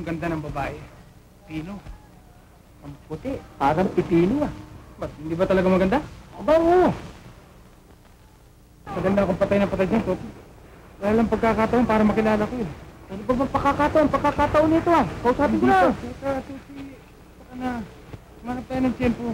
ang ganda ng babae. Pino. Ang puti. Parang pipino ah. Ba't? Hindi ba talaga maganda? Aba, oo. Maganda akong patay na patay dyan, Toto. Dahil lang pagkakataon para makilala ko yun. Ano ba bang pagkakataon nito ah? Kausapin ko na. Teka, Tuti. Baka na. Manap tayo ng tiyempo.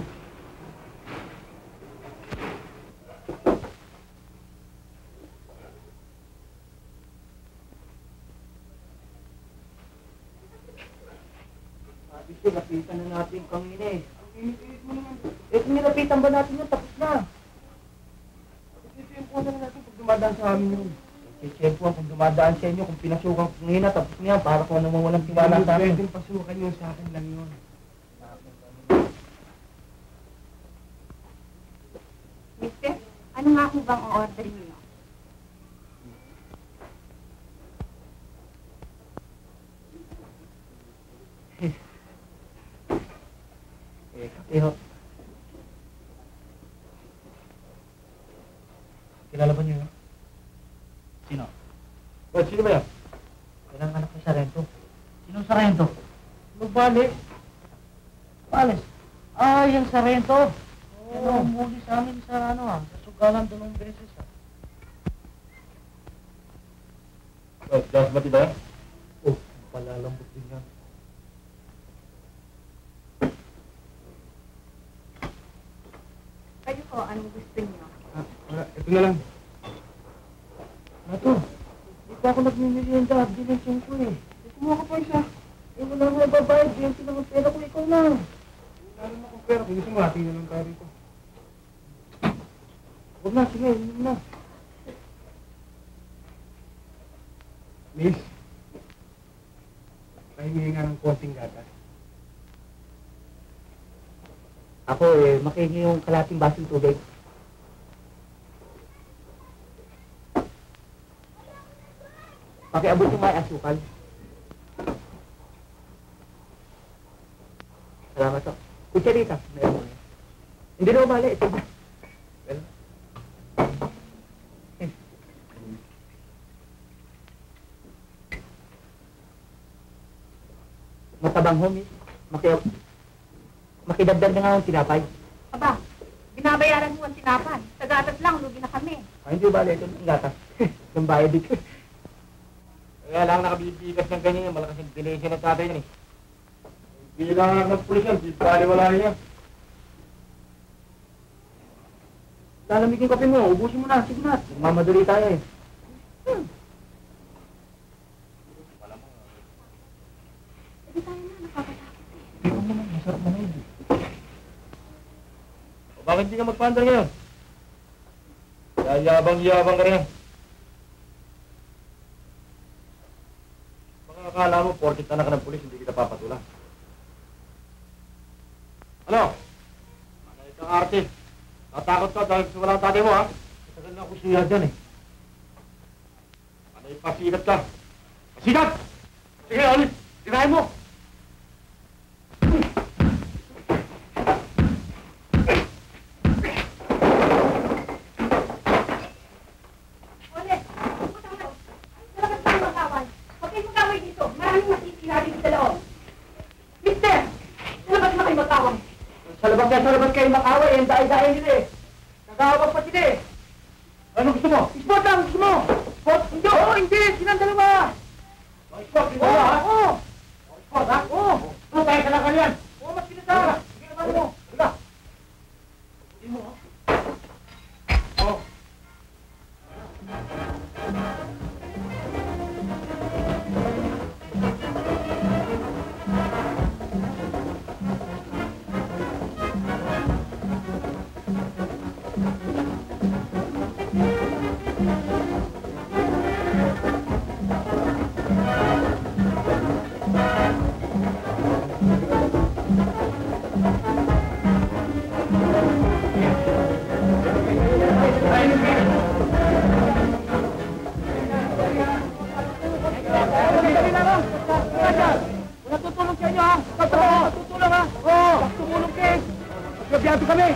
Sabi ko, lapitan na natin kanina eh. Ang init-init mo naman. Eh, kung nilapitan ba natin yun, tapos na. Tiyempo na natin pag dumadaan sa amin yun. Siyempre, kung dumadaan sa inyo, kung pinasukan ko kanina, tapos niya, para kung ano walang tiwala sa akin. Pwedeng pasukan yun, sa akin lang yun. Mister, ano nga po bang o-orderin niyo? Kape ho. Kilala ba niyo yun? Sino? Sino ba yan? Yan ang anak ni Sarento. Sinong Sarento? Magbali. Pales. Ah, yung Sarento. Yan ang umuli sa amin sa sa sugalan doon ng beses Das ba diba? Oh, palalambot din yan. Kayo po, anong gusto niyo? Ito na lang. Nato, di pa ako nagmimilienda. Bilensyong ko eh. Kumuha ka pa isa. Eh, wala mo babayad. Bilensyong lang ang pera ko. Ikaw na. Lalo na kung pera. Kung gusto mo, hatiin na lang tayo rito. Huwag na, sige. Huwag na. Miss, pahingi nga ng konting gatas. Ako makihingi yung kalating basong tubig. Pakiabot yung may asukal. Salamat po. Kucharita. Meron mo. Hindi na umali. Ito ba? Well. Matabang ho, miss. Makidagdag na nga ang tinapay. Aba, binabayaran mo ang tinapay. Sa gatas lang, lugi na kami. Ay, hindi ba? Ito ang gatas. Ang bayad dito. Kaya lang nakabibigas ng ganyan. Malakas yung dination ng tatay yan eh. Bilang ng pulis yan, di paliwala niya. Lalamigin kape mo, ubusin mo na, sige na. Mamadali tayo eh. Hindi tayo na, nakakatakot eh. Hindi ko naman, masarap na yun. O bakit hindi ka magpandar ngayon? Yabang-yabang ka rin. Baka akala mo, porkit na ka ng pulis, hindi kita papatulan. Ano? Ano itong artist? Natakot ka dahil wala ang tatay mo, ha? Matagal na ako suya dyan eh. Ano yung pasikat ka? Pasikat! Sige, alis! Tirahin mo! Ole, matawag. Talagang tayo magkawal. Huwag kayong magkawal dito. Maraming masisira dito sa loob. Mister, labas na kayo magkawal. Sa labas kayo makaway, yung daay-daay nila eh. Nagkahawag pa sila eh. Ano gusto mo? Spot lang, gusto mo? Spot? Hindi, oo, hindi. Silang dalawa. Spot, hindi ba, ha? Oo. Spot, ha? Oo. Ano tayo ka lang kanyan? Oo, mas pinasara. Sige naman mo. Wala. Hindi mo, ha? Oo. Wala tutulong sa inyo ha. Totoo. Tutulong ha. Oo. Tumulong kayo. Gabiyato kami.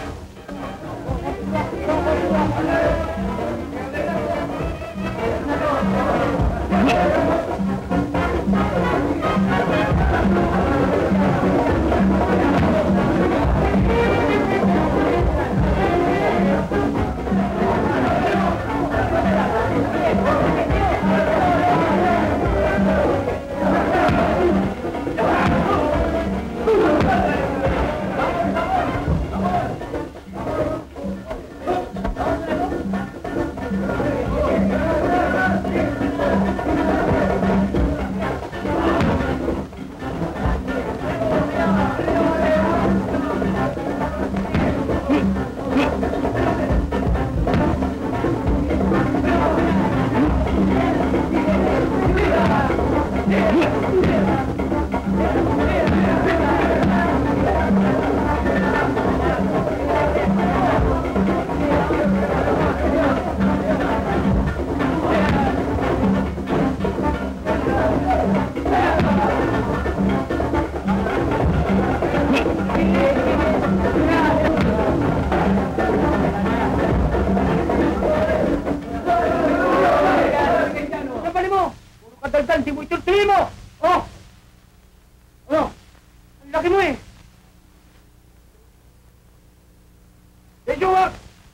Jowa!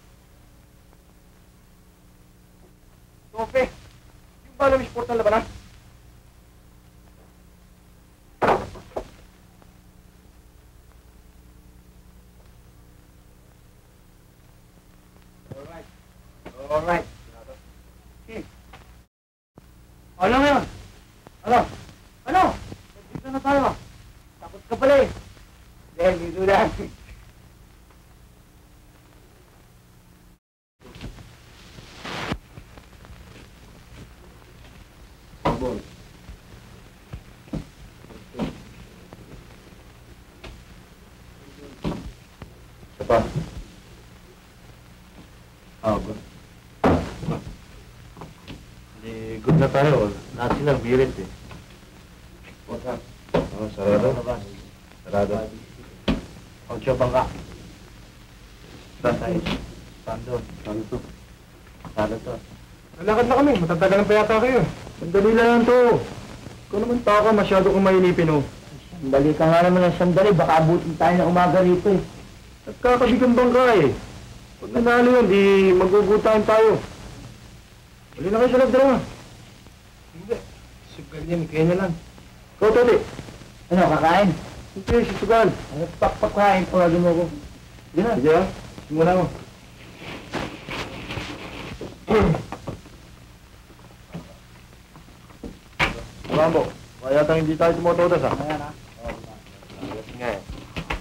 Tope, yung ba alam yung sport ng labanan? Alright. Ano ngayon? Ano? Ano? Dito na tayo. Takot ka pala eh. Dito lang. Ball. Siapa? Good. Hindi, good na tayo. Lahat silang birit eh. Sarado. Sarado. Ocho bangka. Tatay. Sando. Sando to. Lalakad na kami. Matatagalan pa yata kayo. Sandali lang to. Ikaw naman tao ka. Masyado kang mainipin, oh. Sandali ka nga naman ng sandali. Baka abutin tayo ng umaga rito eh. Nagkakabigang bangka eh. Pag nanalo yun, di magugutahin tayo. Uli na kayo sa lagdara. Hindi. Sugal niya, may kaya niya lang. Ikaw, Toti. Ano, kakain? Hindi, si Sugal. Ano, pakpakain. Tawagin mo ko. Sige na. Sige, ah. Simula mo. Rambo, kaya tayong hindi tayo tumotodas, ha? Ayan ha. Ayos nga eh.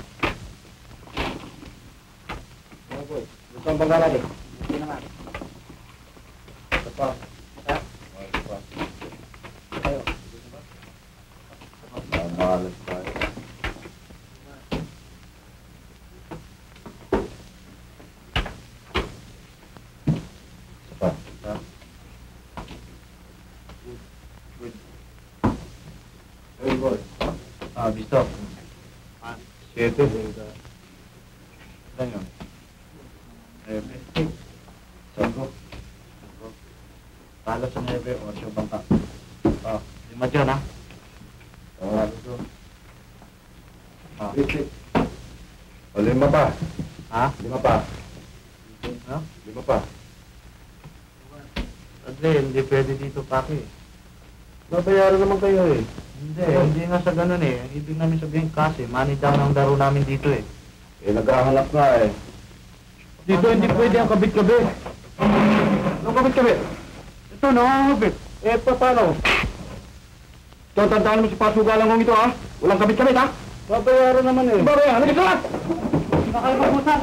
Gusto ang bangka natin? Sige naman. Ito pa. Ha? Ito pa. Tayo. Malas tayo. Ito pa. Ha? Good. Very good. Bisto. 7. Ilan yun? 9. 5. Palo sa 9, 8 bangka. 5 dyan ha. O, 5 pa. Ha? 5 pa. Ha? 5 pa. Andre, hindi pwede dito paki. Babayaran naman kayo eh. Hindi nga sa ganun eh. Ang ibig namin sabihin kasi, money down ang laro namin dito eh. Eh, naghahanap nga eh. Dito hindi pwede ang kabit-kabit. Anong kabit-kabit? Ito, nakakabit. Eh, paano? Ito, tandaan mo si pasugalan kong ito, ha? Walang kabit-kabit, ha? Babayaran naman eh. Babayaran, halika sa lahat! Nakalimutan.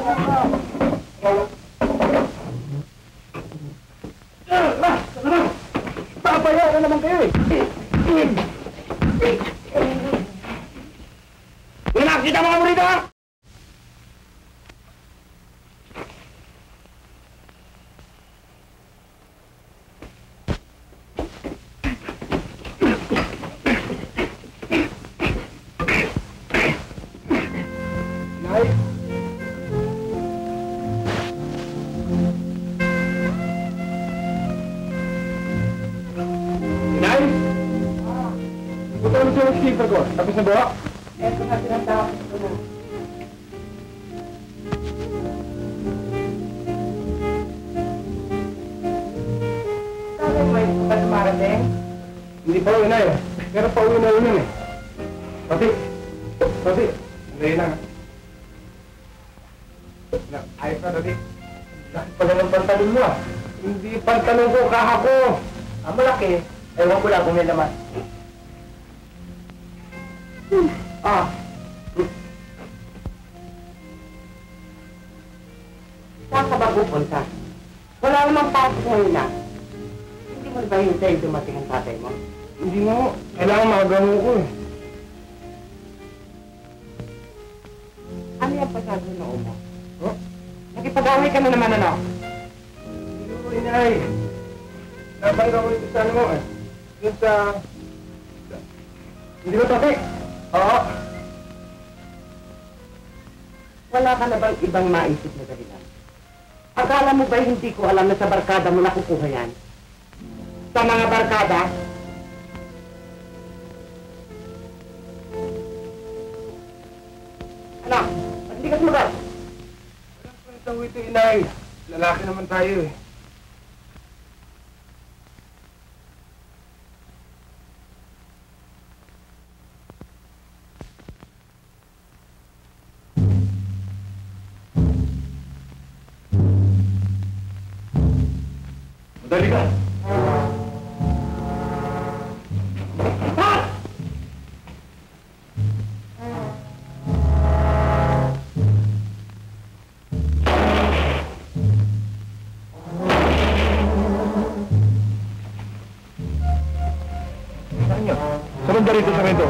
Babayaran naman kayo eh. Wala na, kita mga murida, ha? Nay? Nay? Buta mo siya yung skipper ko. Tapos na ba? Eto na tinatawag ko na. Sabi mo, ito ba dumarating? Hindi pa uwi na eh. Pero pa uwi na yun eh. Pati. Hindi lang. Ayos na, Dati. Dahil pala ng pantalon mo ah. Hindi pantalon ko, kaha ko. Ang malaki. Ewan ko lang kung may laman. Ah. Saan ka ba pupunta? Wala namang pasok ngayon na. Hindi mo ba hintay dumating ang tatay mo? Hindi mo. Kailangan makagano ko eh. Ano yung pasado na mo? Oh? Nakipag-away ka na naman ano? Hindi ko inay. Nabalik ako dito sa ano mo eh. Dito sa... Hindi ba Tati? Oo. Wala ka na bang ibang maisip na dahilan? Akala mo ba hindi ko alam na sa barkada mo nakukuha yan? Sa mga barkada? Ano? Ba't hindi ka sumagal? lang ito, inay. Lalaki naman tayo eh. Madali ka! Saan ba rito, Sarento?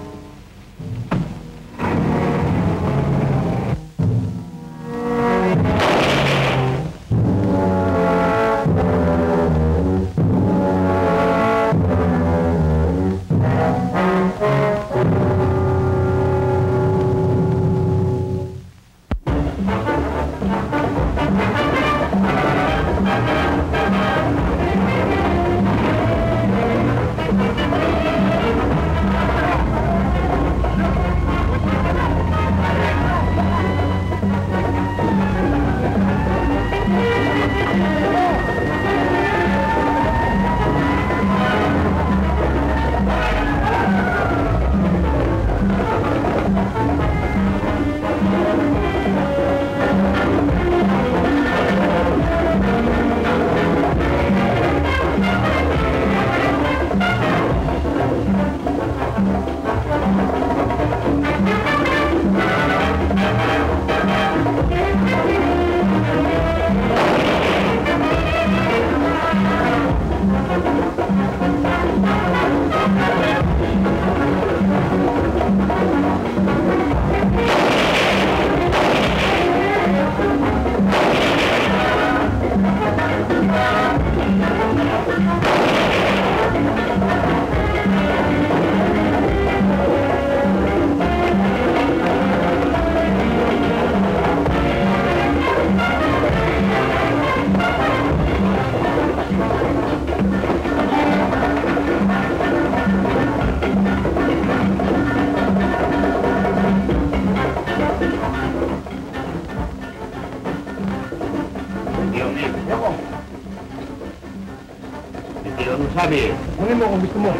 Sabi, kunin mo kung gusto mo.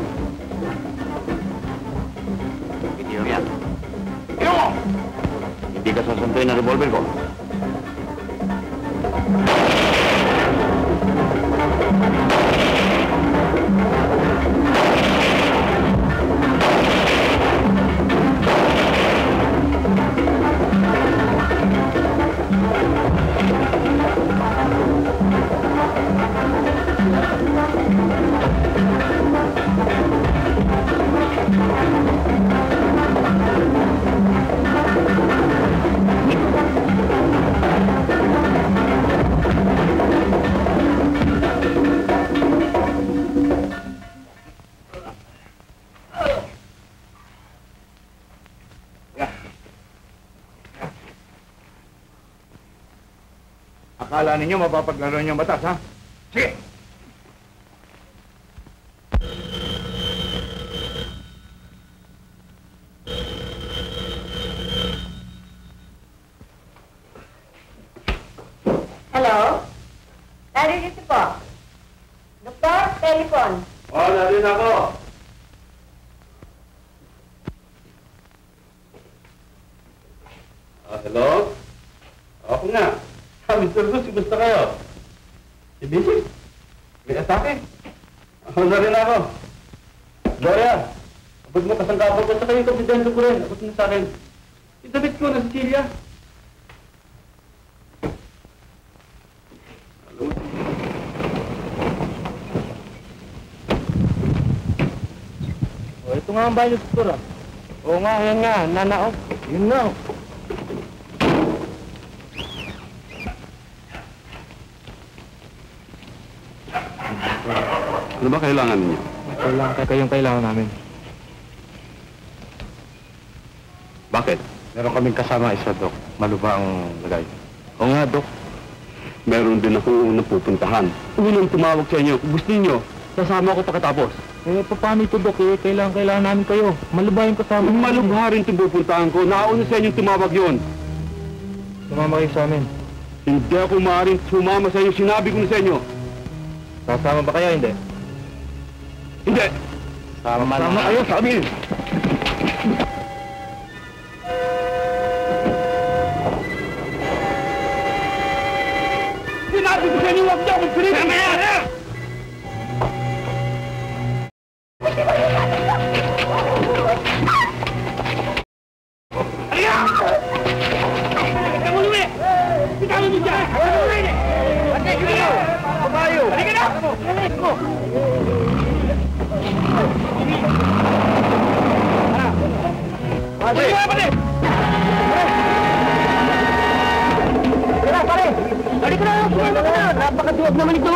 Hindi yun yan. Hindi ka sasantuin ng revolver ko. Akala ninyo mapapaglaro niyo ang batas, ha? Sige! Hello? Naririto po. Doktor, telephone. Oo, narin ako. Hello? Ako nga. Mr. Gus, gusto kayo? Si Bisi? May atake? Ako na rin ako. Gloria, abot mo kasangkapal ko sa kayo, kabidensyo ko rin. Abot mo sa akin. Itabit ko na si Celia. Ito nga ang bahay ni Doktor, ah. Oo nga, yan nga, nanao. Yun na. Ano ba kailangan ninyo? Kayong-kailangan namin. Bakit? Meron kaming kasama isa, Dok. Maluba ang lagay. Oo nga, Dok. Meron din akong unang pupuntahan. Unang tumawag sa inyo. Kung gusto niyo, sasama ako pagkatapos. Paano ito, Dok? Kailangan namin kayo. Malubha yung kasama. Malubha rin itong pupuntahan ko. Nauna sa inyong tumawag yun. Sumama kayo sa amin. Hindi ako maaaring sumama sa inyo. Sinabi ko na sa inyo. Sasama ba kayo, hindi? Hindi! Sama kayo sa amin! Sinabi ko sa inyo, huwag niyo akong pilitin! Tama yan! Napakatuwag naman ito!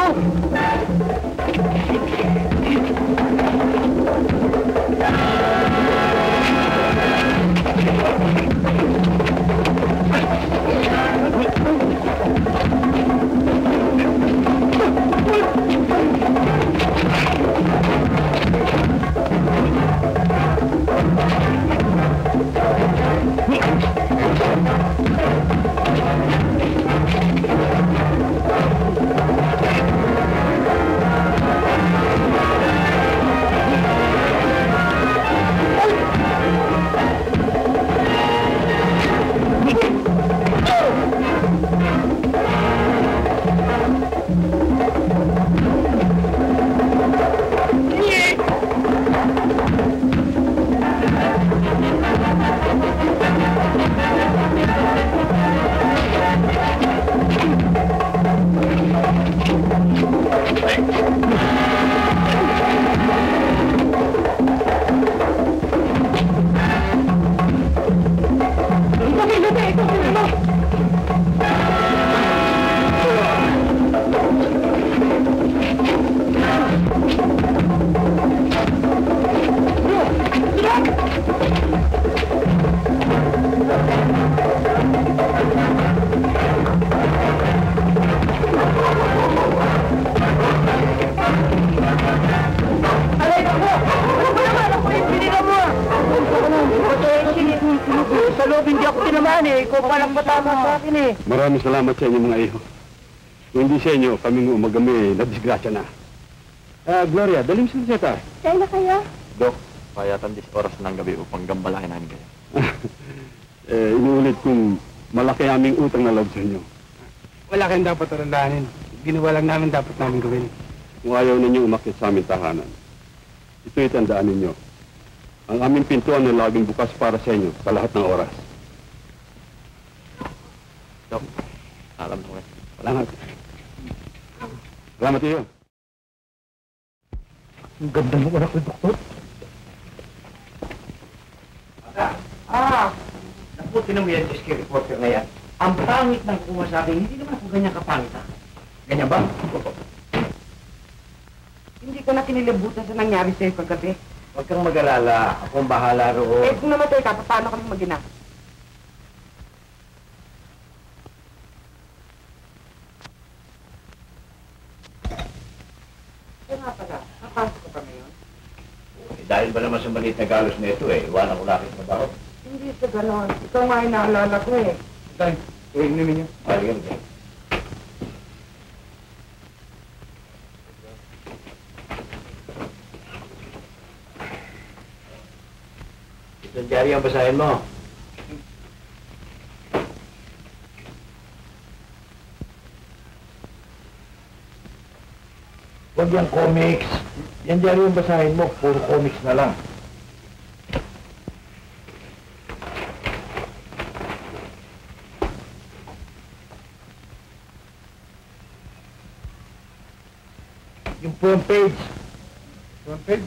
Sa loob, hindi ako tinamaan eh. Ikaw palang matama sa akin eh. Maraming salamat sa inyo mga iho. Kung hindi sa inyo, kaming umagami na disgrasya na. Gloria, dalim sa reseta. Kaya na kaya? Dok, payatan 10 oras ng gabi upang gambalahin namin kayo. Inuulit kong malaki aming utang na loob sa inyo. Wala kayong dapat tarandahanin. Ginawa lang namin dapat namin gawin. Kung ayaw ninyo umakyat sa aming tahanan, ito'y tandaan ninyo. Ang aming pintuan ay laging bukas para sa inyo sa lahat ng oras. Dok, alam ko kayo. Salamat. Salamat iyo. Ang ganda mo anak ko, doktor. Naputi ng yan, SK reporter na yan. Ang pangit ng kuha sa akin, hindi naman ako ganyan kapangit, ha? Ganyan ba? Hindi ko na kinilibutan sa nangyari sa'yo kagabi. Huwag kang mag-alala. Akong bahala roon. Eh, kung namatay ka, paano kami mag-ina? Kaya nga pala, napasok ka pa ngayon? Dahil ba naman sa maliit na galos na ito eh, iwanan ko na aking trabaho. Hindi sa ganon. Ikaw nga ay naalala ko eh. Tay, tuwing namin niyo. Halika na. Ito, Jerry, ang basahin mo. Huwag yung comics. Yan, Jerry, yung basahin mo. Puro comics na lang. Yung front page. Front page?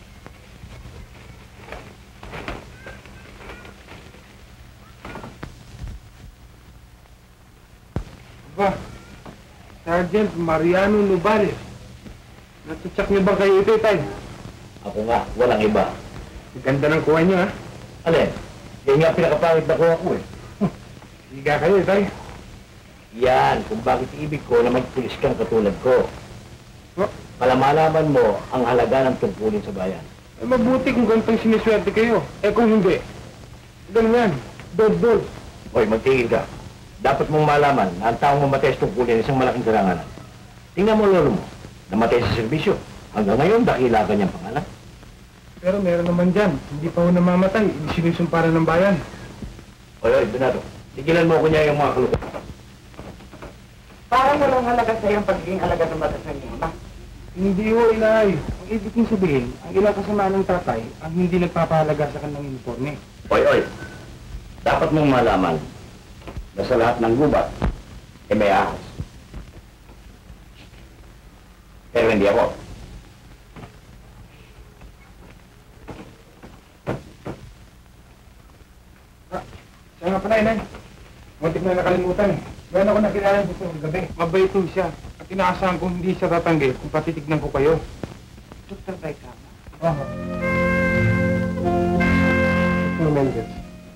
Ba, Sergeant Mariano Nubales. Natutsak niyo ba kayo ito, Tay? Ako nga, walang iba. Ang ganda ng kuha niyo, ha? Alin? Yan nga pinakapangit na kuha ko eh. Higa kayo, Tay. Yan, kung bakit ibig ko na magpulis kang katulad ko. Oh, Para malaman mo ang halaga ng tungkulin sa bayan. eh, mabuti kung ganitong siniswerte kayo. Eh kung hindi, ganun yan. Dodol. Hoy, magtigil ka. dapat mong malaman na ang taong mamatay sa tungkulin isang malaking karangalan. Tingnan mo lolo mo, namatay sa serbisyo. Hanggang ngayon, dakila ka niyang pangalan. Pero meron naman dyan. Hindi pa ho namamatay. Sinusumparan ng bayan. Oy, Donato, tigilan mo ko niya yung mga kalukot. Parang walang halaga sa iyong pagiging alaga ng batas ng iyong ama. Hindi ho, inay. Ang ibig kong sabihin, ang ilang kasama ng tatay ang hindi nagpapahalaga sa kanilang uniforme. Oy, dapat mong malaman na sa lahat ng gubat, may ahas. Pero hindi ako. Siya nga pala, inay. Muntik na nakalimutan eh. Meron ako nakilala dito sa gabi. Mabait ho siya. At inaasahan kong hindi siya tatanggi kung patitignan ko kayo. Dr. Baikama. Oo. Dr. Mendez.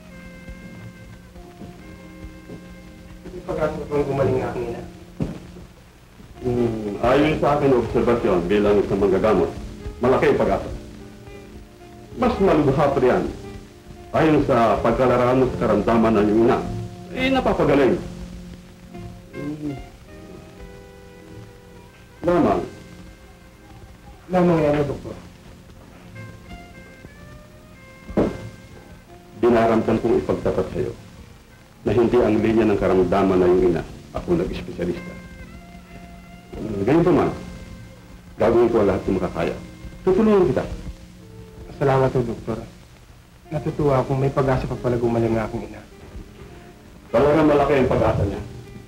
Hindi pag-asa kung gumaling ang aking ina. Ayon sa akin obserbasyon bilang isang manggagamot, malaki ang pag-asa. Mas malubha pa riyan. Ayon sa pagkalaraan mo sa karamdaman ng iyong ina, napapagaling. Lamang. Lamang yan, doktor. Dinaramtan kong ipagtapat sa iyo na hindi ang linya ng karamdaman na iyong ina ako nag-espesyalista. Ganyan pa man, gagawin ko ang lahat ng makakaya. Tutulungan kita. Salamat po, doktor. Natutuwa akong may pag-asa pa pala gumaling ang aking ina. Talagang malaki ang pag-asa niya.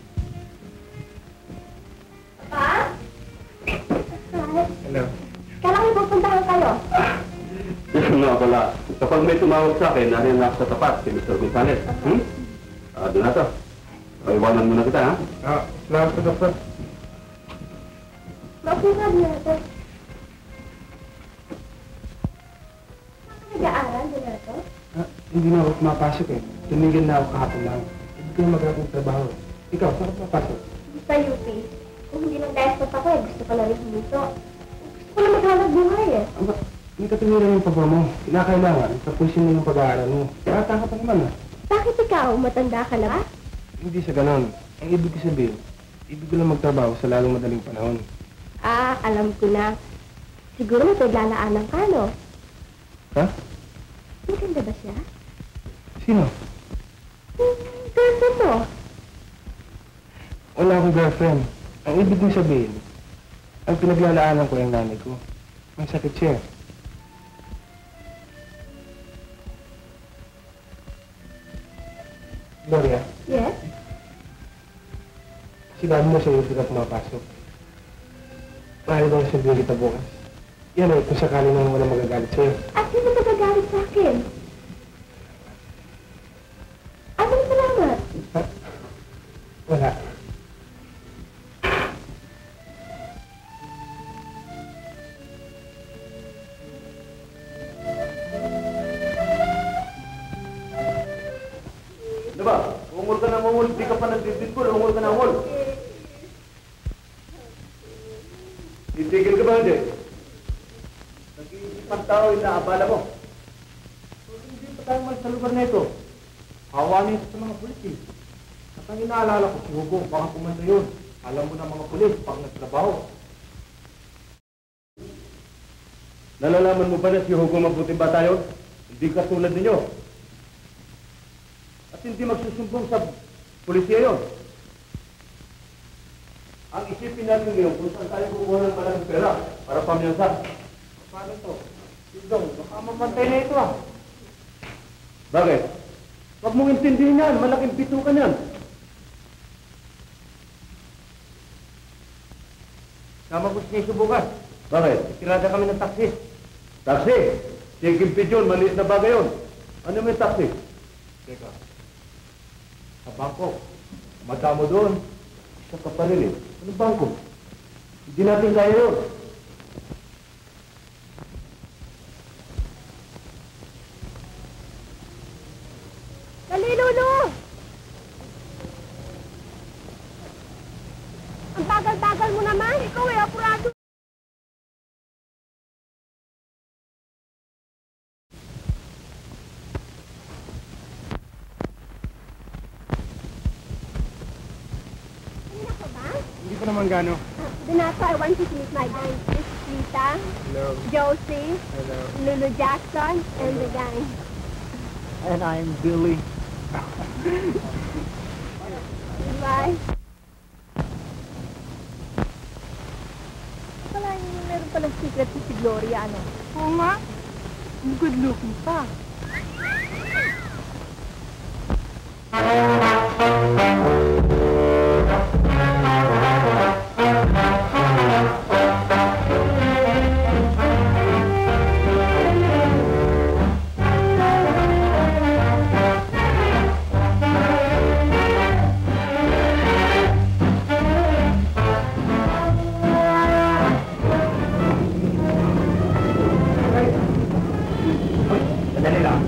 Pa? Hello. Kailangan may pupuntahan kayo. Yun nga pala. Kapag may tumawag sa akin, nariyan na ako sa tapat, si Mr. Gonzales. Doon na to. Iwanan muna kita, ha? Salamat po, doktor. Mapunta niyo ito. Nag-aaral, Donato? Hindi na ako pumapasok eh. Tumigil na ako kahapon lang. Hindi ko na magagawang trabaho. Ikaw, saan ka pumapasok? Sa UP. Kung hindi lang dahil sa ako, gusto ko na rin huminto. Gusto ko na maghanap buhay eh. Aba, hindi ka tumiran yung pagwa mo. Kinakailangan, tapusin mo yung pag-aaral mo. Bata ka pa naman ah. Bakit ikaw? Matanda ka na ba? Hindi sa ganon. Ang ibig ko sabihin, ibig ko lang magtrabaho sa lalong madaling panahon. Ah, alam ko na. Siguro may paglalaanan ka, no? Ha? Maganda ba siya? Sino? Girlfriend mo? Wala akong girlfriend. Ang ibig kong sabihin, ang pinaglalaanan ko yung nanay ko. May sakit siya. Gloria, Yes? sinabi mo sa'yo sila pumapasok. Maaari bang sabihin kita bukas? Yan ay kung sakali nang wala magagalit sa'yo. At sino magagalit sa akin? Anong salamat? Ha? Wala. Diba? Ungol ka na ungol, di ka pa nagdididbol, ungol ka na ungol. Titigil ka ba hindi? Nag-iisipang tao yung naabala mo. So, hindi pa tayo man sa lugar na ito. Hawanin ito sa mga pulis eh. At ang inaalala ko, si Hugo, baka kumanda yun. Alam mo na mga pulis, pag nagtrabaho. Nalalaman mo ba na si Hugo mabuting bata yun? Hindi katulad ninyo. At hindi magsusumbong sa pulisya yun. Ang isipin natin ngayon kung saan tayo kukuha ng malaking pera para pamyansa. Paano to? Sidong, baka mapantay na ito ah. Bakit? Huwag mong intindihin yan, malaking pitukan yan. Sama ko siya subukan. Bakit? Itirada kami ng taxi. Taxi? Sige, pigeon, maliit na bagay yun. Ano may taxi? Teka. Sa bangko. Madamo doon. Sa kaparilin. Ano bangko? Hindi natin kaya yun. Dali, Lolo! Ang bagal-bagal mo naman. Ikaw ay apurado. naman gano. Donato, I want you to meet my gang. This is Lisa, Hello. Josie, Hello. Lulu Jackson, and the gang. And I'm Billy. Bye. Wala yung meron palang secret si Gloria, ano? Oo nga. Good looking pa. Sandali lang.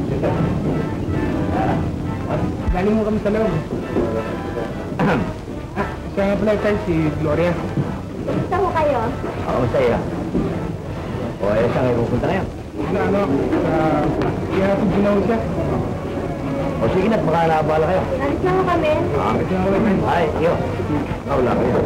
Galing mo kami sa loob. Siya nga pala tayo si Gloria. Gusto mo kayo? Oo, sa'yo. O, saan kayo pupunta ngayon? Ano, ihatid din ako siya. O, sige na, baka nakabala kayo. Alis na mo kami. Ito na ako tayo. Ay, iyo. Wala kayo.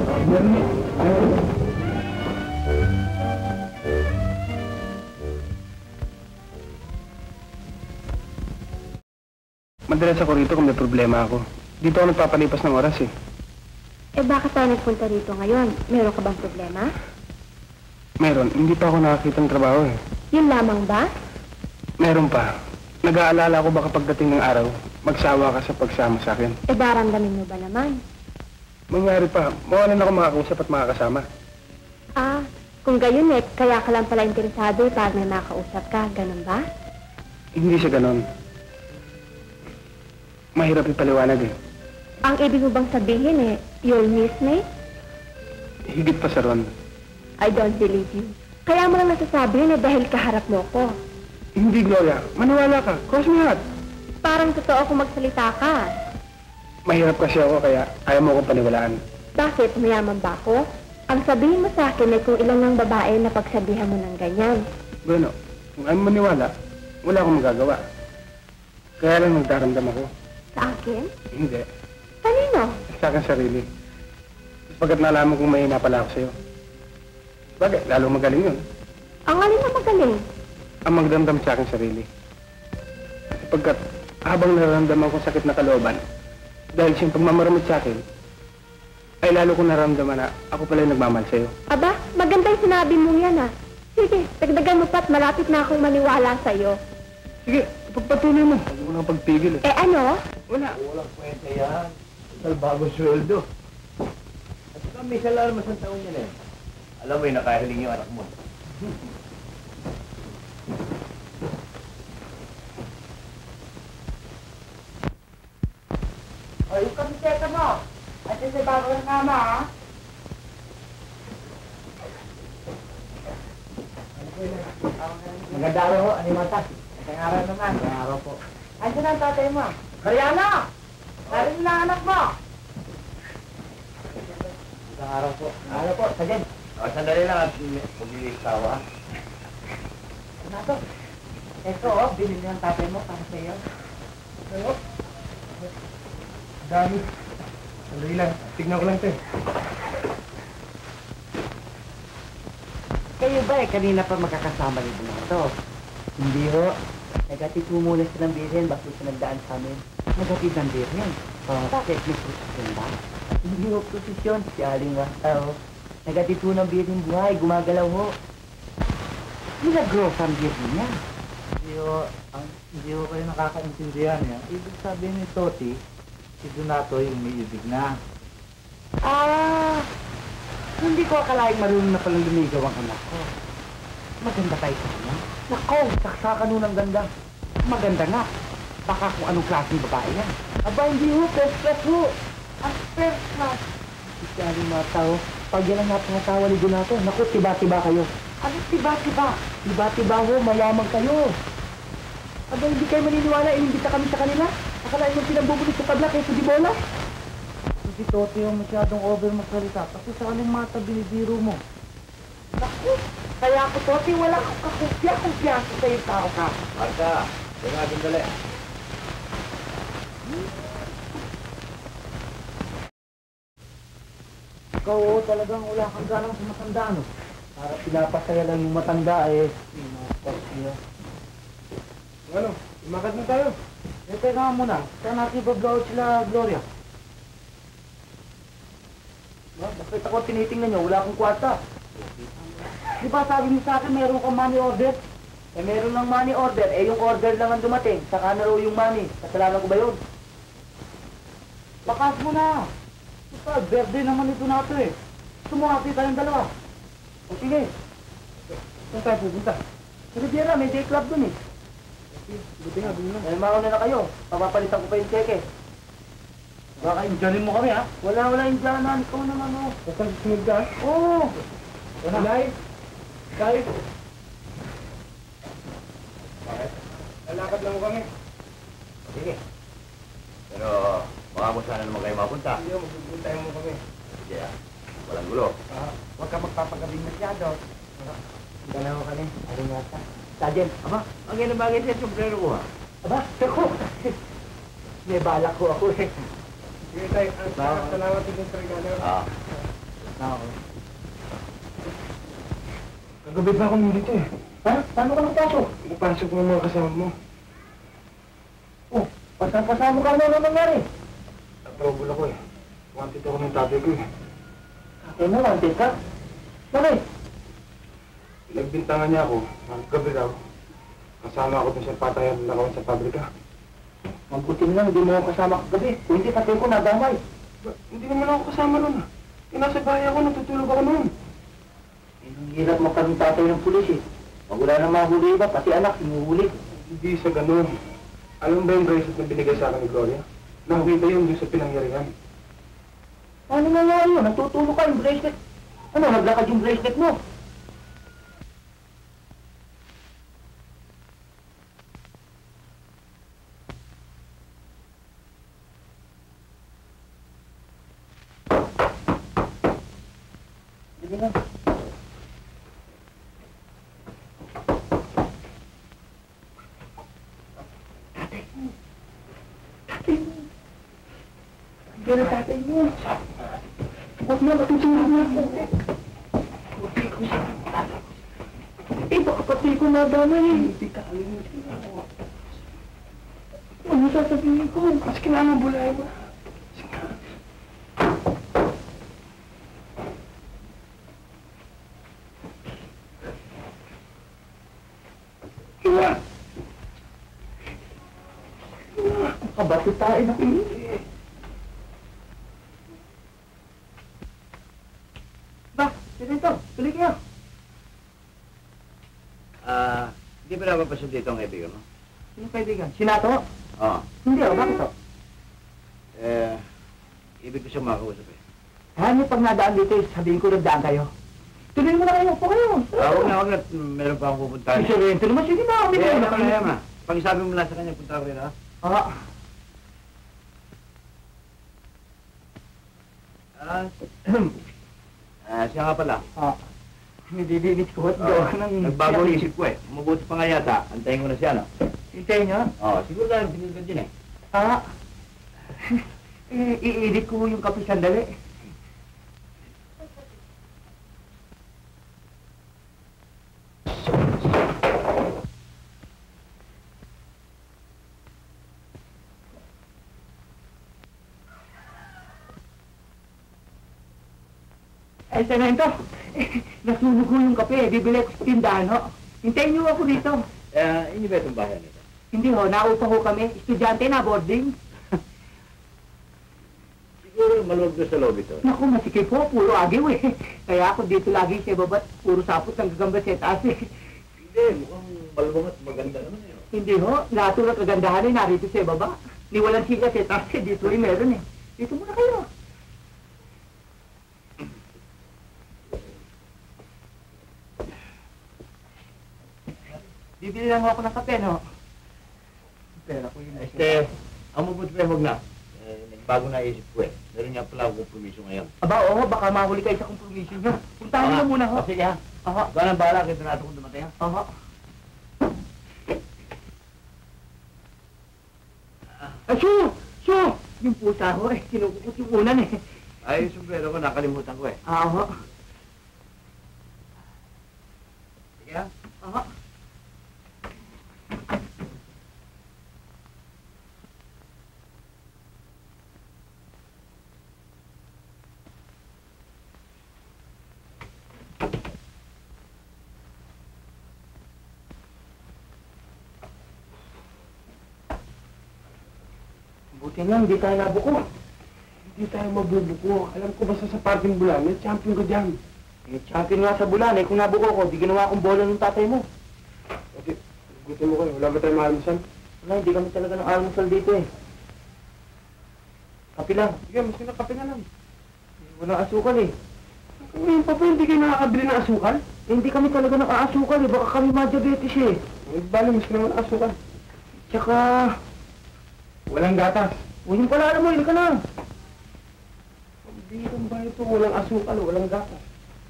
Madalas ako rito kung may problema ako. Dito ako nagpapalipas ng oras eh. Eh, bakit tayo nagpunta rito ngayon? Meron ka bang problema? Meron, hindi pa ako nakakita ng trabaho eh. Yun lamang ba? Meron pa. Nag-aalala ko baka pagdating ng araw, magsawa ka sa pagsama sa akin. Eh, daramdamin mo ba naman? Mangyari pa, mawalan ako makakausap at makakasama. Ah, kung gayon eh, kaya ka lang pala interesado eh, pag may makausap ka, ganun ba? Hindi siya ganon. Mahirap ipaliwanag eh. Ang ibig mo bang sabihin eh, you'll miss me? Higit pa sa ron. I don't believe you. Kaya mo lang nasasabi yun eh, dahil kaharap mo ko. Hindi, Gloria. Maniwala ka. Cross me heart. Parang totoo kung magsalita ka. Mahirap kasi ako kaya ayaw mo akong paniwalaan. Bakit? Mayaman ba ako? Ang sabihin mo sa akin ay kung ilan ng babae na pagsabihan mo ng ganyan. Bueno, kung ayaw mo maniwala, wala akong magagawa. Kaya lang nagdaramdam ako. Sa akin? Hindi. Kanino? Sa akin sarili. Pagkat nalaman kong may pala ako sa'yo. Bagay, lalo magaling yun. Ang alin na magaling? Ang magdamdam sa akin sarili. Sapagkat habang nararamdaman kong sakit na kalooban, dahil siyang pagmamaramit sa akin, ay lalo kong naramdaman na ako pala yung nagmamahal sa'yo. Aba, maganda yung sinabi mo yan ah. Sige, dagdagan mo pa't malapit na akong maniwala sa'yo. Sige, pagpatuloy mo. Huwag mo nang pagpigil eh. Eh ano? Wala. Walang kwenta yan. Sa bagong sweldo. At saka may salamat sa taon yan eh. Alam mo yung nakahiling yung anak mo. O, yung kamiseta mo. At sa bago ng kama, ha? Maganda araw ho, animata. Isang araw naman. Magandang araw po. Andiyan ang tatay mo. Mariana! Narinig na anak mo. Magandang araw po. Araw po, sagin. O, sandali lang at pag-iisawa. Ano to? Ito, oh, binili ng tatay mo para sa iyo. Ano? Dami. Sandali lang. Tignan ko lang ito eh. Kayo ba eh, kanina pa magkakasama ni Donato? Hindi ho. Nagatid po muna silang bilhin bago siya nagdaan sa amin. Nagatid ng birhen. Bakit? May posisyon ba? Hindi ho posisyon. Si Aling Wasta ho. Nagatid po ng bilhin buhay. Gumagalaw ho. Nag-grow ang birhen niya. Hindi ko kayo nakakaintindihan yan. Ibig sabihin ni Toti, si Donato yung may ibig na. Ah, hindi ko akalaing marunong na palang lumigaw ang anak ko. Maganda tayo sa kanya. Nako, saksakan nun ang ganda. Maganda nga. Baka kung anong klaseng babae yan. Aba, hindi ho. First class ho. Ang first class. Si Aling Wasta ho. Pag yan ang napangasawa ni Donato, naku, tiba-tiba kayo. Ano tiba-tiba? Tiba-tiba ho, mayaman kayo. Aba, hindi kayo maniniwala, inimbita kami sa kanila. Akalain yung pinambubulit sa tabla kay Sudibola. Si Toti yung masyadong over magsalita. Kasi sa aling mata binibiro mo. Naku, kaya ako, Toti, wala akong kakumpya-kumpiyansa sa iyo tao ka. Marta, yung ating dali. Ikaw, oo, talagang wala kang ganang sa matanda, no? Para pinapasaya lang yung matanda, eh. Pinapos niya. Ano? Imakad na tayo. Eh, teka nga muna. Saan natin ibablow sila, Gloria? Bakit ako tinitingnan nyo? Wala akong kwarta. Di ba sabi niyo sa akin meron kang money order? Eh, meron lang money order. Eh, yung order lang ang dumating. Saka na raw yung money. Kasalanan ko ba yun? Bakas mo na. Basta, birthday naman ito nato eh. Sumuhati tayong dalawa. O sige. Saan tayo pupunta? Sa Riviera, may day club dun eh. Buti nga, doon na. Eh, mauna na kayo. Papapalitan ko pa yung cheque. Baka indyanin mo kami ha? Wala indyanan. Ikaw naman o. Basta susunod ka? Oo. Live? Live? Bakit? Lalakad lang mo kami. Sige. Pero baka kung saan naman kayo mapunta. Hindi, magpupuntahan mo kami. Sige walang gulo. Huwag ka magpapagabing masyado. Dalawa kami. Aringata. Sergeant, Aba, ang yan ang bagay sa sombrero ko ha. aba, ako. May balak ko ako eh. Sige tayo, salamat din sa regalo. Ako. Kagabi pa ako nandito eh. Ha? Paano ka nagpasok? Pupasok mo mga kasama mo. Oh, pasang-pasama ka na nangyari. Trouble ako eh. Wanted ako ng tatay ko eh. Eh mo, wanted ka? Bakit? Nagbintangan niya ako, gabi raw. Kasama ako dun sa patayan na nakawan sa pabrika. Mabuti na lang, hindi mo ako kasama kagabi. Kung hindi, patay ko nadamay. Hindi naman ako kasama nun ah. Nasa bahay ako, natutulog ako noon. Eh, ang hirap magkaroon tatay ng pulis eh. Pag wala na mahuli iba, pati anak, sinuhuli. Hindi sa ganun. Alam ba yung bracelet na binigay sa akin ni Gloria? Nakita yun dun sa pinangyarihan. Paano nga nga yun? Natutulog ka yung bracelet. Ano, naglakad yung bracelet mo? Sige na. Pero tatay mo. Huwag na, matutulog na ako. Eh, baka pati ko nadamay eh. Hindi ka alam. Ano sasabihin ko? Mas kailangan bulay mo. Kabati tayo na Ba, dito, tuloy kayo. Hindi ba napapasun dito ang kaibigan mo? Sino kaibigan? Sinato? Oo. Hindi ako, bakit to? Ibig ko siya makausap eh. Ano pag nadaan dito, sabihin ko nagdaan kayo. Tuloy mo na kayo, po kayo. Huwag na. Meron pa akong pupuntahan. Si Sorrento naman, sige na. Kaya na. Pag-isabi mo lang sa kanya, punta ko rin ha. Siya nga pala. Nililinis ko at gawa ng... Nagbago ang isip ko eh. Mabuti pa nga yata. Antayin ko na siya, no? Hintayin niyo? Oo, siguro dahil pinagod din eh. I-edit ko yung kape sandali. Ay, Sargento, nasunog ko yung kape. Bibili ko sa tindahan, ho. Hintayin niyo ako dito. Hindi ba itong bahay nito? Hindi, ho. Naupa ho kami. Estudyante na, boarding. Siguro maluwag doon sa lobby to. Naku, masikip po. Puro agiw eh. Kaya ako dito lagi sa baba't puro sapot ng gagamba sa taas eh. Hindi, mukhang malubong at maganda naman eh. Hindi ho. Lahat ng kagandahan ay narito sa baba. Ni walang siga sa taas eh. Dito ay meron eh. Dito muna kayo. Bibili lang ako ng kape, no? Pera ko yun. Ang mabuti pa huwag na. Nagbago na isip ko eh. Meron nga pala ako kompromiso ngayon. Aba, oo, baka mahuli kayo sa kompromiso nyo. Puntahan nyo muna, ho. Sige ha. Aha. Ikaw nang bahala, kita natin kung dumatay ha. Aha. Ay, Syo! Yung pusa ho, kinukukot yung unan eh. Ay, yung sombrero ko, nakalimutan ko eh. Oo. Sige ah. Oo. Buti nga, hindi tayo nabuko. Hindi tayo mabubuko. Alam ko basta sa parting bulan, may champion ko dyan. Eh, champion nga sa bulan eh. Kung nabuko ko, di ginawa akong bola ng tatay mo. Okay, gusto mo kayo. Wala ba tayo maalmusan? Wala, hindi kami talaga ng almusal dito eh. Kapi lang. Sige, mas kinakape na lang. Walang asukal eh. Ngayon pa hindi kayo nakakabili ng asukal? Eh, hindi kami talaga ng aasukal eh. Baka kami ma-diabetes eh. Bali, mas naman asukal. Tsaka... Walang gatas. Uy, yung pala alam mo, hindi ka na. Pambirang ba ito? Walang asukal, walang gatas.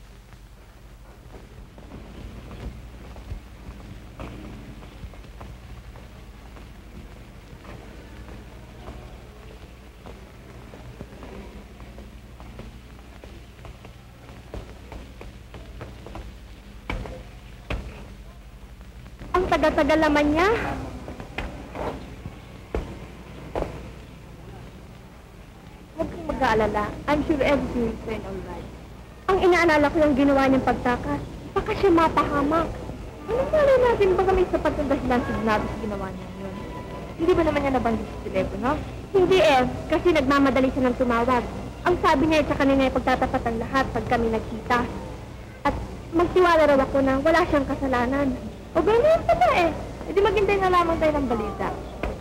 Ang tagal-tagal naman niya. Huwag kang mag-aalala. I'm sure everything will turn all right. Ang inaalala ko yung ginawa niyang pagtakas. Baka siya mapahamak. Anong malay natin baka may sapat na dahilan si Donato sa ginawa niya yun? Hindi ba naman niya nabanggit sa telepono? Hindi kasi nagmamadali siya ng tumawag. Ang sabi niya sa kanina ay pagtatapat ang lahat pag kami nagkita. At magtiwala raw ako na wala siyang kasalanan. O ganyan pala eh. E di maghintay na lamang tayo ng balita.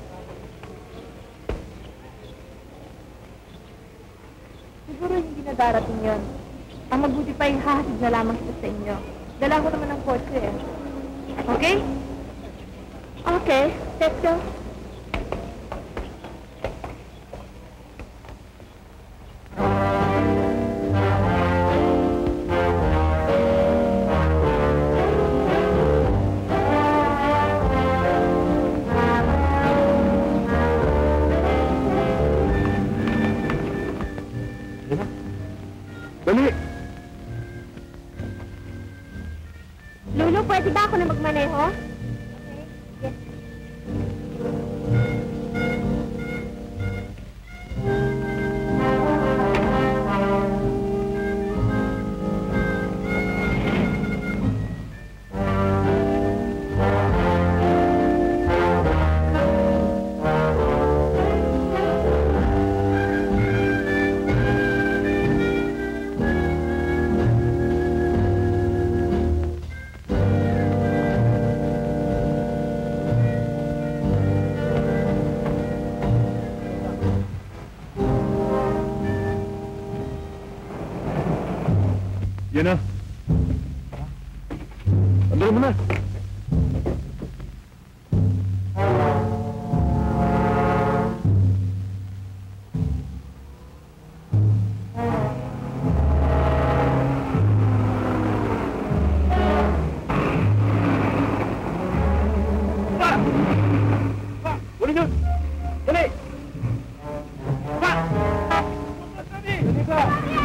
Siguro hindi na darating yun. Ang mabuti pa yung hahatid na lamang ito sa inyo. Dala ko naman ang kotse eh. Okay? Okay, let's go. Dali! Lulu, pwede ba ako na magmaneho? Okay. Yes. Yan na. Andun mo na. Ulit yun! Dali! Pa! Dali ka!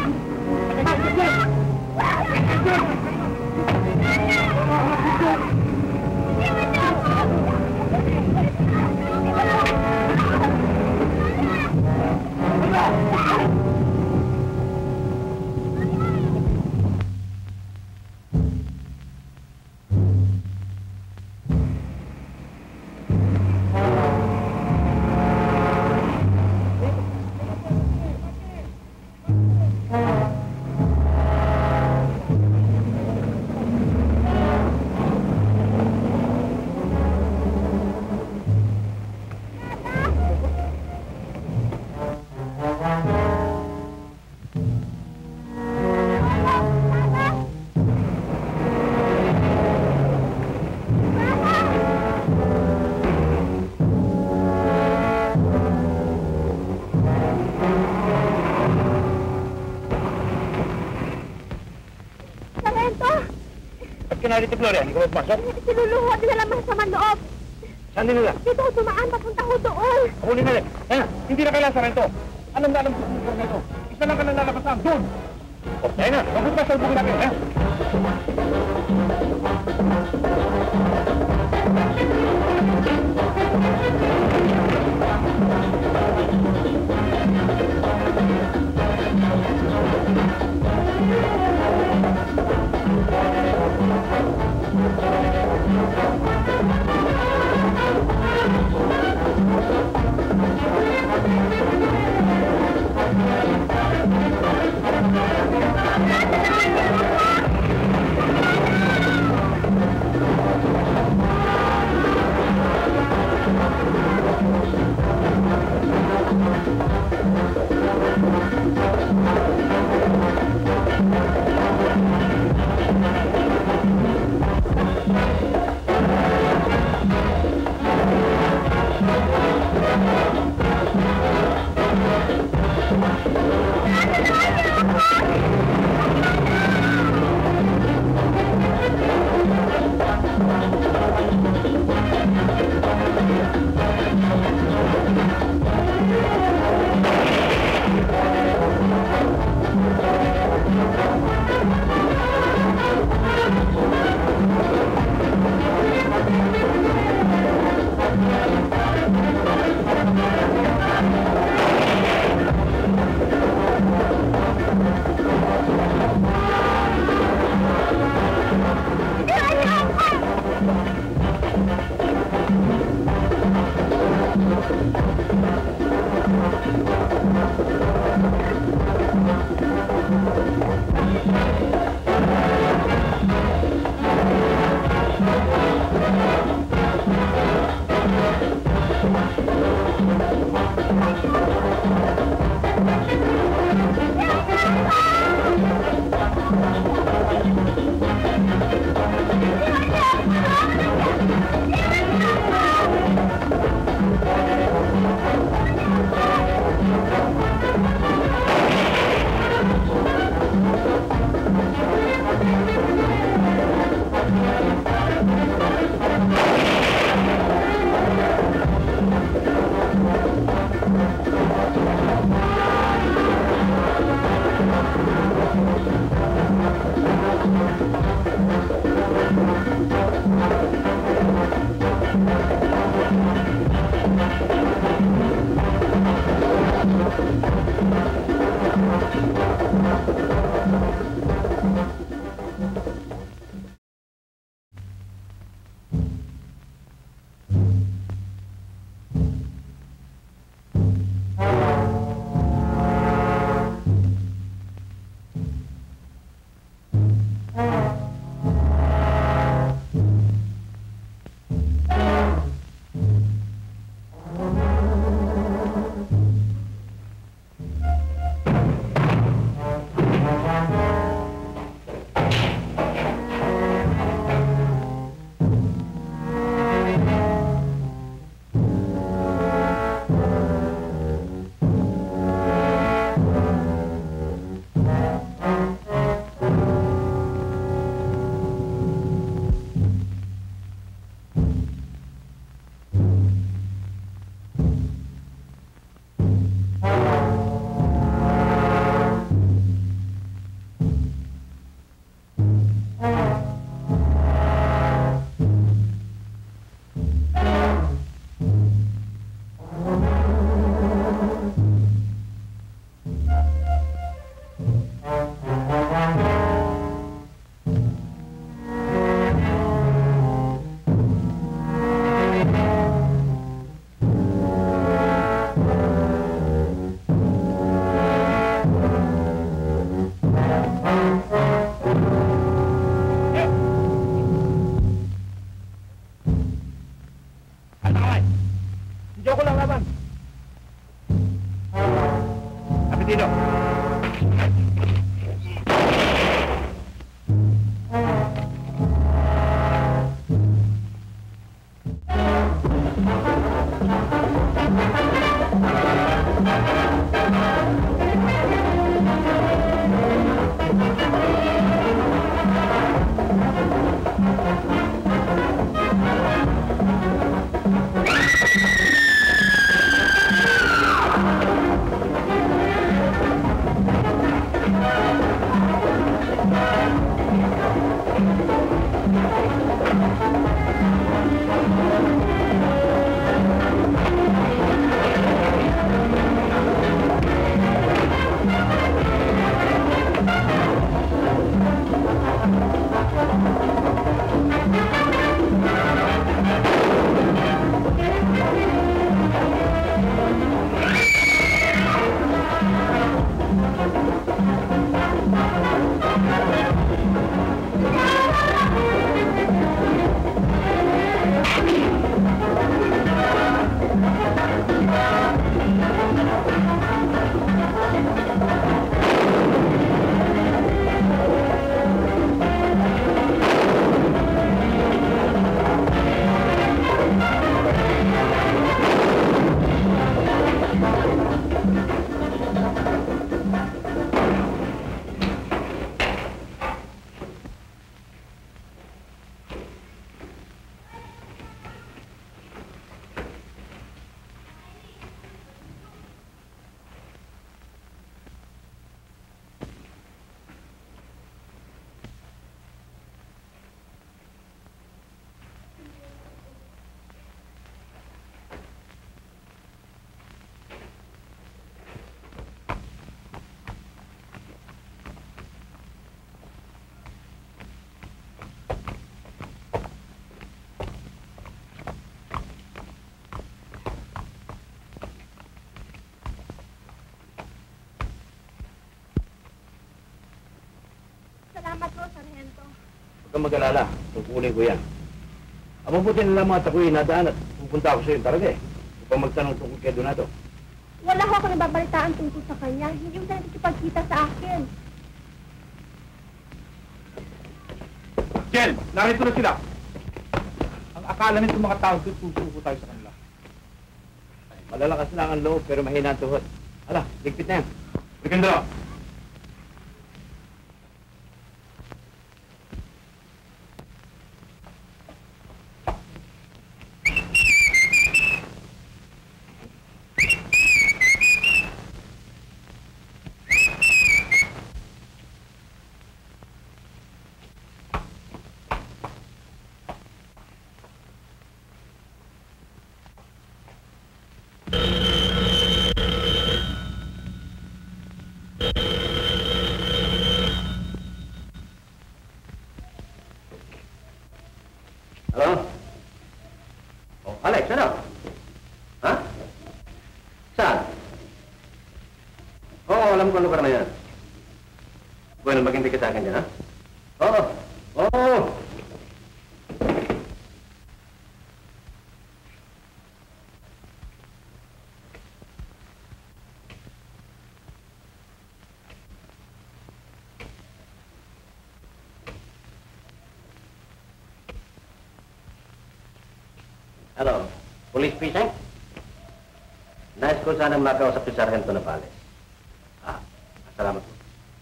Narito, Gloria, hindi ko magpasok. Sinuluho, dinala mo sa manloob. Saan din nila? Dito ko tumaan, papunta ko doon. Huli na rin. Hindi na kailangan sa rento. Alam na alam ko sa na ito. Isa lang ka nang lalabasan. Doon! Okay na. Mabuti ba sa bukid natin, ha? 4, Sargento. Huwag kang mag-alala. Kukunin ko yan. Ang mabuti na lamang at ako'y nadaan at pupunta ako sa iyo talaga eh. Upang magtanong tungkol kay Donato. Wala ho ako nababalitaan tungkol sa kanya. Hindi yung nakikipagkita sa akin. Jen, narito na sila. Ang akala nito mga tao, susuko tayo sa kanila. Malalakas lang ang loob pero mahina ang tuhod. Ala, ligpit na yan. Maganda. Hello? Oh, Alex, ano? Ha? Saan? Oo, alam ko ang lugar na yan. Bueno, maghintay ka sa akin dyan, ha? Oo. Oo. Hello, police precinct? Nais ko sanang makausap si Sargento Navales. Salamat po.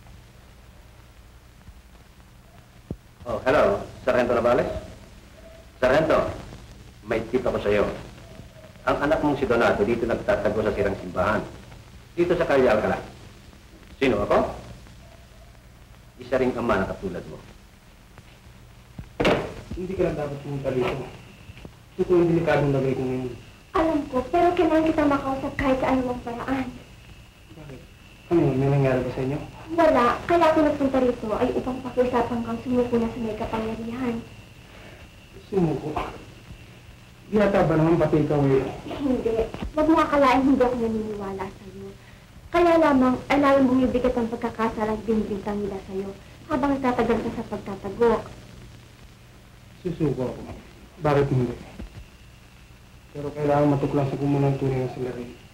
Oh, hello, Sargento Navales? Sargento, may tip ako sa iyo. Ang anak mong si Donato dito nagtatago sa sirang simbahan. Dito sa Calle Alcala. Sino ako? Isa ring ama na katulad mo. Hindi ka lang dapat pumunta dito. Ito yung delikadong lagay ko ngayon. Alam ko, pero kailangan kita makausap kahit sa anumang paraan. Bakit? Ano yun? May nangyari ba sa inyo? Wala. Kaya ako nagpunta rito ay upang pakiusapan kang sumuko na sa may kapangyarihan. Sumuko. Di yata ba naman pati ikaw eh? Hindi. Huwag mo akalain hindi ako naniniwala sa iyo. Kaya lamang ay lalong bumibigat ang pagkakasala at binibintang nila sa iyo habang nagtatagal ka sa pagtatagok. Susuko ako. Bakit hindi? Pero kailangan matuklasan ko muna ang tunay ng sila rin.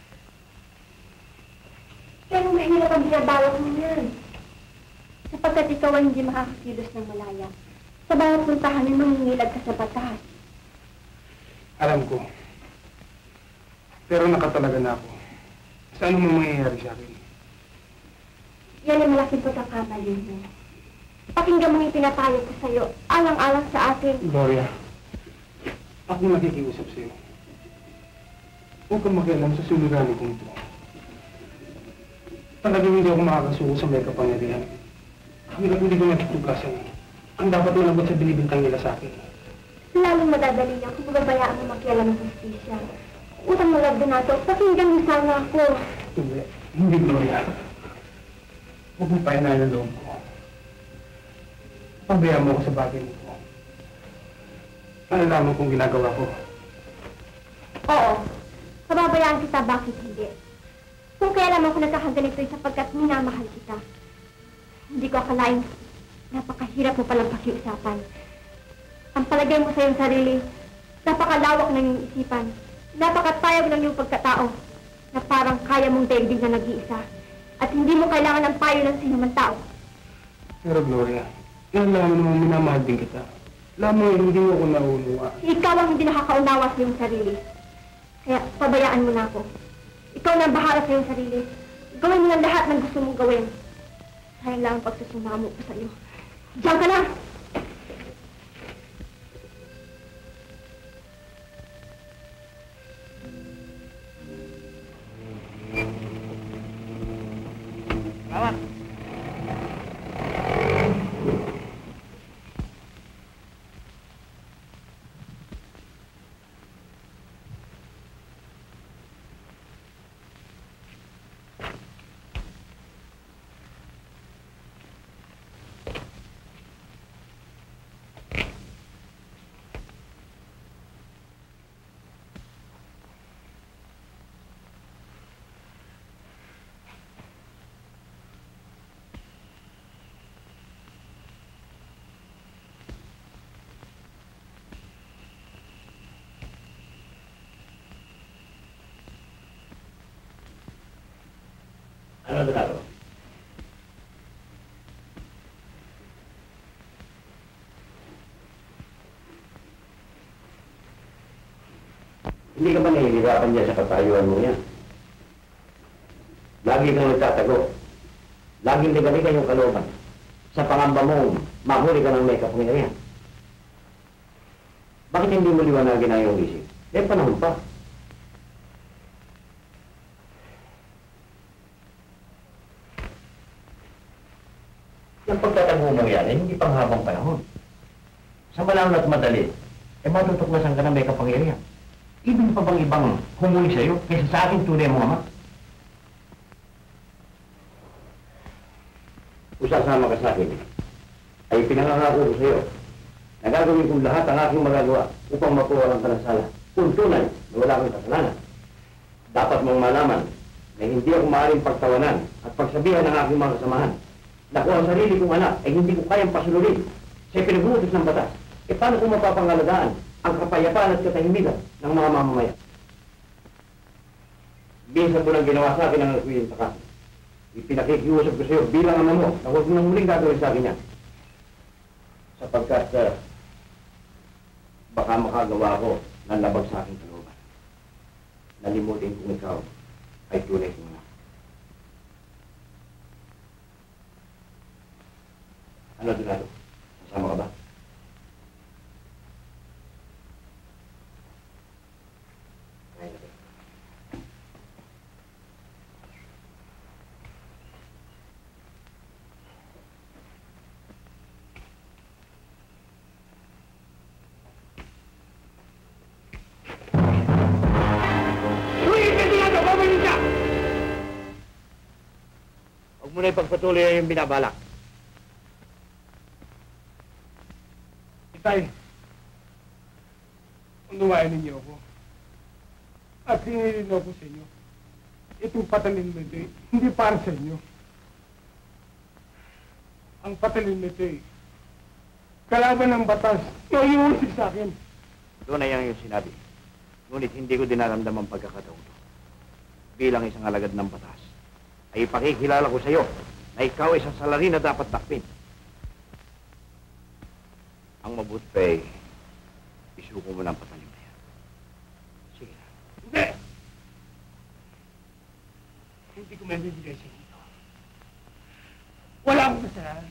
Pero mahirap ang binabalak mo yan. Sapagkat ikaw ay hindi makakakilos ng malaya. Sa bawat puntahan ay mangingilag ka sa batas. Alam ko. Pero nakatalaga na ako. Sa ano mo mangyayari sa akin? Yan ang malaking pagkakamali mo. Pakinggan mo yung pinapayag ko sa'yo, alang-alang sa akin. Gloria, ako nakikiusap sa'yo. Huwag kang makialam sa suliranin kong ito. Talagang hindi ako makakasuko sa may kapangyarihan. Hanggang hindi ko natutugasan. Ang dapat malabot sa binibintang nila sa akin. Lalong madadali niya kung babayaan mo makialam ng justisya. Utang mo lang Donato, pakinggan mo sana ako. Hindi. Hindi, Gloria. Huwag mong painahin ang loob ko. Pabayaan mo ako sa bagay nito. Malalaman kong ginagawa ko. Oo, pababayaan kita, bakit hindi? Kung kaya lamang ko nagkakaganito ay sapagkat minamahal kita. Hindi ko akalain, napakahirap mo palang pakiusapan. Ang palagay mo sa iyong sarili, napakalawak ng iyong isipan, napakatayag ng iyong pagkatao, na parang kaya mong daigdig na nag-iisa, at hindi mo kailangan ng payo ng sinumang tao. Pero Gloria, nalaman namang minamahal din kita. Lamang hindi mo ako nauunawa. Ikaw ang hindi nakakaunawa sa iyong sarili. Kaya pabayaan mo na ako. Ikaw na ang bahala sa iyong sarili. Gawin mo ng lahat ng gusto mong gawin. Sayang lang ang pagsusumamo ko sa iyo. Diyan ka na! Salamat. Ano Donato? Hindi ka ba nahihirapan dyan sa katayuan mo yan? Lagi kang nagtatago. Laging liga-liga yung kalooban. Sa pangamba mo, mahuli ka ng may kapangyarihan. Bakit hindi mo liwanagin ang iyong isip? Eh, panahon pa. Yung pagtatago mo yan, eh, hindi pang habang panahon. Sa malawak at madali, eh matutuklasan ka ng may kapangyarihan. Ibig pa bang ibang humuli sa'yo kaysa sa aking tunay mong ama? Kung sasama ka sa akin, ay pinangangako ko sa'yo na gagawin kong lahat ang aking magagawa upang makuha ka ng sala. Kung tunay na wala akong kasalanan, dapat mong malaman na hindi ako maaaring pagtawanan at pagsabihan ng aking mga kasamahan na kung ang sarili kong anak ay hindi ko kayang pasunulin sa pinagbutos ng batas, e paano kung mapapangalagaan ang kapayapaan at katahimikan ng mga mamamayan? Minsan mo nang ginawa sa akin ang nagkwilin sa kaso. Ipinakikiusap ko sa iyo bilang ama mo na huwag mo nang muling gagawin sa akin yan. Sapagkat baka makagawa ko ng labag sa aking kalooban. Nalimutin kung ikaw ay tunay kong anak. Ano, Donato? Kasama ka ba? Huwag mo na ipagpatuloy yung binabalak. Itay, unawain ninyo ako. At hinilin ako sa inyo. Itong patalin nito hindi para sa inyo. Ang patalin nito kalaban ng batas na iuusig sa akin. Doon na yan yung sinabi. Ngunit hindi ko dinaramdam ang pagkakataon ko. Bilang isang alagad ng batas, ay ipakikilala ko sa iyo na ikaw ay isang salarin na dapat takpin. Ang mabuti pa ay isuko mo ng patalim na yan. Sige na. Hindi! Hindi ko may bibigay sa inyo. Wala akong kasalanan.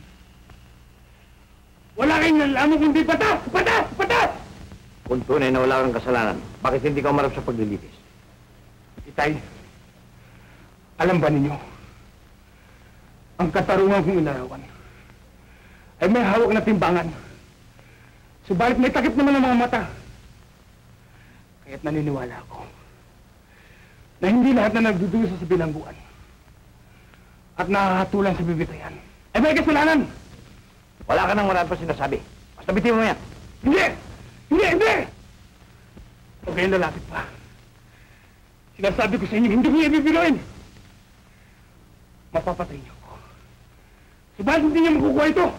Wala kayong nalaman kundi batas! Batas! Batas! Kung tunay na wala kang kasalanan, bakit hindi ka umarap sa paglilitis? Itay, alam ba ninyo, ang katarungan kong inarawan ay may hawak na timbangan. Subalit may takip naman ang mga mata. Kaya't naniniwala ako na hindi lahat na nagdudusa sa bilangguan at nakakatulan sa bibitayan ay may kasalanan. Wala ka nang wala pa sinasabi. Basta bitin mo yan. Hindi! Hindi! Hindi! Huwag kayong lalapit pa. Sinasabi ko sa inyo, hindi ko niya ibibigoyin. Mapapatay niyo ako. Subalit hindi niya makukuha ito.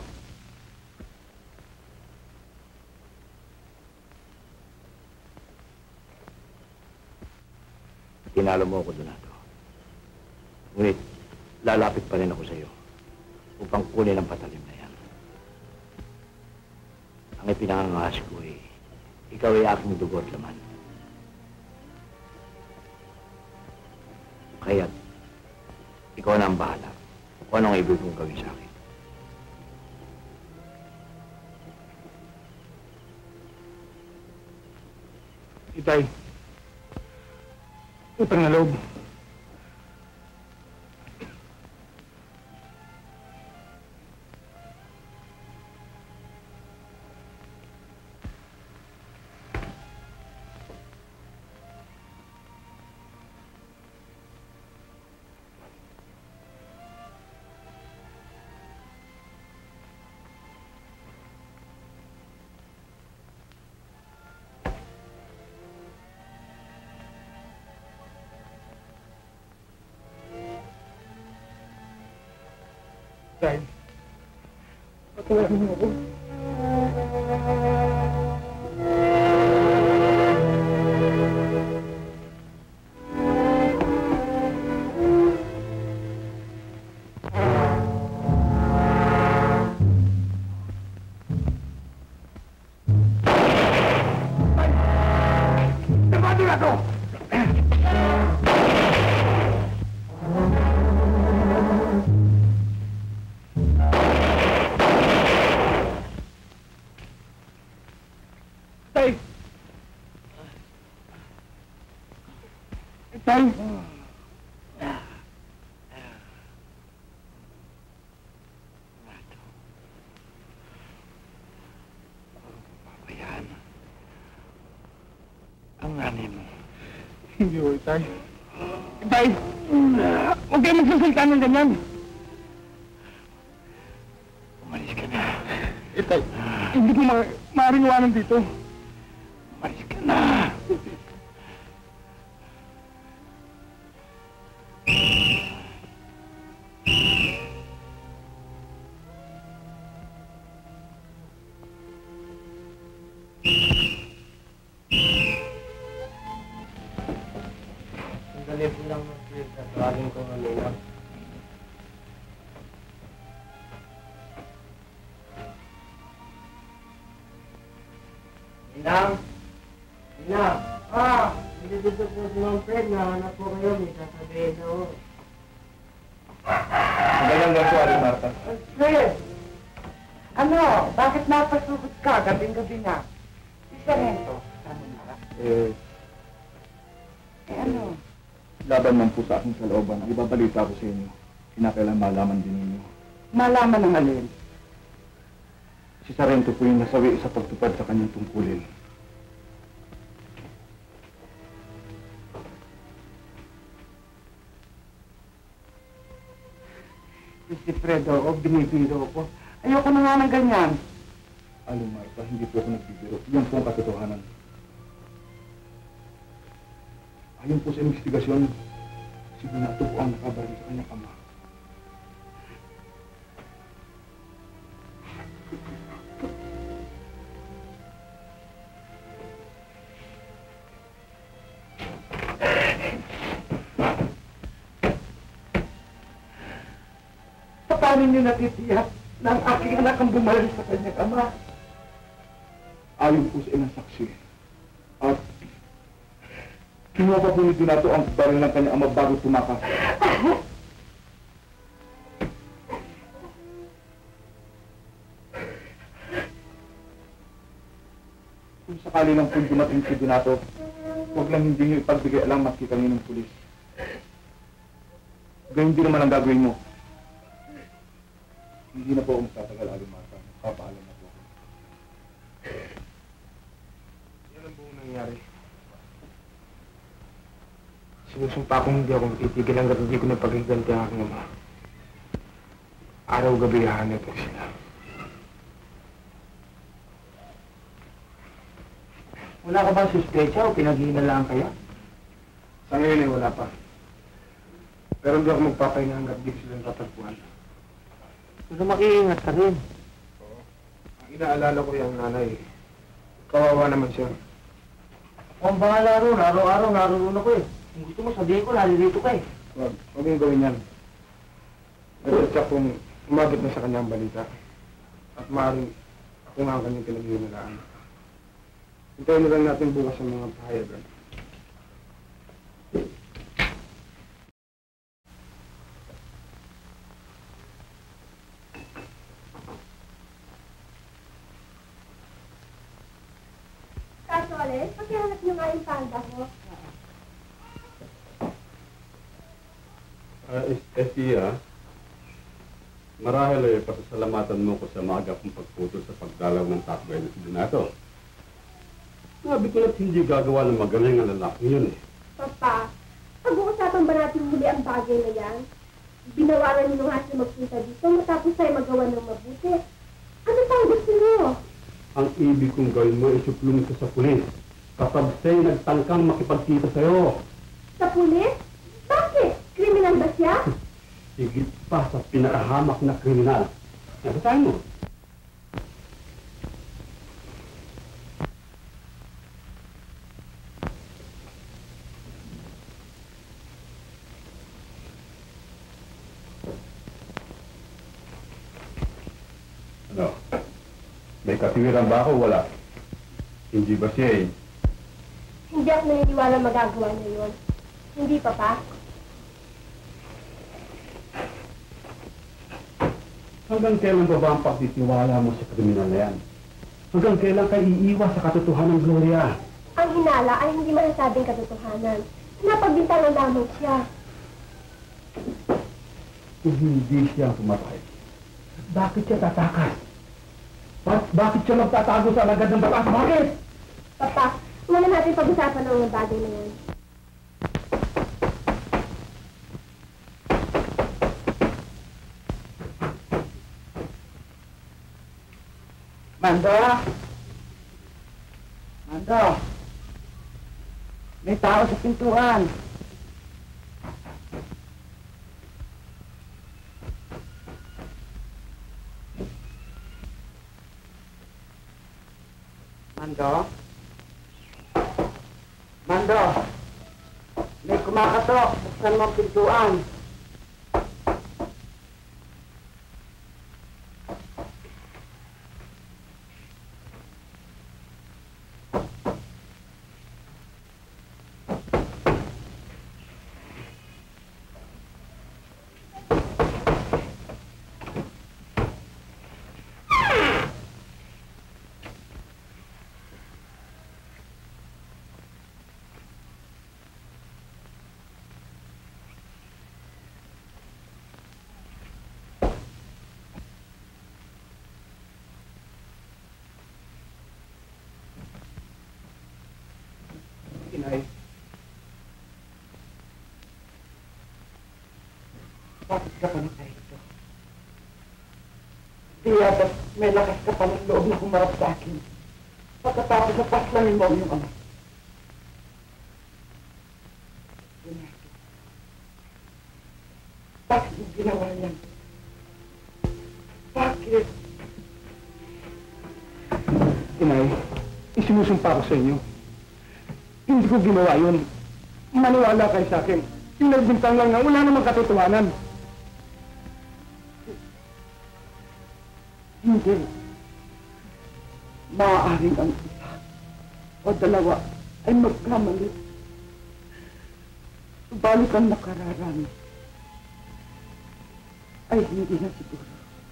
Tinalo mo ako, Donato. Ngunit, lalapit pa rin ako sa iyo upang kunin ang patalim na yan. Ang ipinangangas ko ay ikaw ay aking dugo at laman. Kaya't, ikaw na ang bahala kung anong ibig mong gawin sa akin. Itay, utang na loob. Dahil, patawarin mo ako. Donato! Tay! Tay! Ayan. Ang nanay mo. Hindi ko, Tay. Tay! Huwag kayo magsasalita ng ganyan. Umalis ka na. Tay, hindi ko maaaring iwanan dito. Umalis ka na. Sandali po lang, please. Natawagin ko ng Ninang. Ninang! Ninang! Hindi dito po si Ma'am Fred. Nahanap po kayo. May sasabihin na ho. Magandang gabi, Aling Marta. Fred! Ano? Bakit napasugod ka? Gabing-gabi na. Isa rin to. Ano na? Ano? Laban man po sa aking kalooban, ang ibabalita ko sa inyo. Kinakailan malaman din ninyo. Malaman ng alin. Si Sarento po yung nasawi sa pagtupad sa kanyang tungkulin. Si Fredo, o binibiro ko. Ayoko na nga ng ganyan. Aling Marta, hindi po ako nagbibiro. Yan po ang katotohanan. Ayon po sa investigasyon, si Donato po ang nakabaril sa kanyang ama. Paano niyo natitiyak na ang aking anak ang bumaril sa kanyang ama? Ayon po sa ilang saksi. At kinuha pa po ni Donato ang baril ng kanyang ama bago tumakas. Kung sakali lang po dumating si Donato, huwag lang hindi niyo ipagbigay alam maski kami ng pulis. Gayun din naman ang gagawin mo. Hindi na po ako magtatagal, Aling Marta. Papaalam na po ako. Yan ang buong nangyari. Sinusumpa kong hindi ako titigil hanggat hindi ko napaghiganti ang aking ama. Araw-gabi hahanap ko sila. Wala ka bang suspecha o pinaghihinalaan kaya? Sa ngayon ay wala pa. Pero hindi ako magpapahinga hanggat di ko silang tatagpuan. Pero makiingat ka rin. Ang inaalala ko yung nanay. Kawawa naman siya. Kung bahala ron, araw-araw naroon ako eh. Kung gusto mo sabihin ko, nalilito ka eh. Huwag mong gawin yan. Natsa kung umabot na sa kanyang balita. At maaaring ako nga ang kanyang pinaghihinalaan. Hintayin na lang natin bukas ang mga pahayagan. Kasoles, pakihanap niyo nga yung panda ko. Marahil ay pasasalamatan mo ko sa maaga kong pagputol sa pagdalaw ng takbay na si Donato. Sabi ko na't hindi gagawa ng magaling ang lalaki yun eh. Papa, pag-uusapan ba natin muli ang bagay na yan? Binawaran niyo nga siya magpunta dito matapos tayo magawa ng mabuti. Ano pang gusto niyo? Ang ibig kong gawin mo ay suplong ka sa pulis. Kapag siya'y nagtangkang makipagkita sa'yo, Sa pulis? Bakit? Kriminal ba siya? higit pa sa pinakahamak na kriminal. Nabasahin mo. Ano? May katiwiran ba ako? Wala. Hindi ba siya eh? Hindi ako naniniwala magagawa niya yun. Hindi, Papa. Hanggang kailan ba ang pagtitiwala mo sa kriminal na yan? Hanggang kailan ka iiwas sa katotohanan, Gloria? Ang hinala ay hindi masasabing katotohanan. Napagbintangan lamang siya. Kung hindi siya pumatay, bakit siya tatakas? Bakit siya magtatago sa alagad ng batas? Bakit? Papa, wala natin pag-usapan ng mga bagay na yan. Mando! Mando! May tao sa pintuan. Mando? Mando! May kumakatok. Buksan mo ang pintuan. Inay, Bakit ka pa nakarito? Di yata't may lakas ka pa ng loob na humarap sa akin. Pagkatapos na paslamin mo ang iyong ama. Donato, bakit mo ginawa yan? Bakit? Inay, isinusumpa ko sa inyo. Hindi ko ginawa yun. Maniwala kayo sa akin. Pinagbintang lang na wala namang katotohanan. Hindi. Maaaring ang isa o dalawa ay magkamali. Subalit ang nakararami ay hindi na siguro.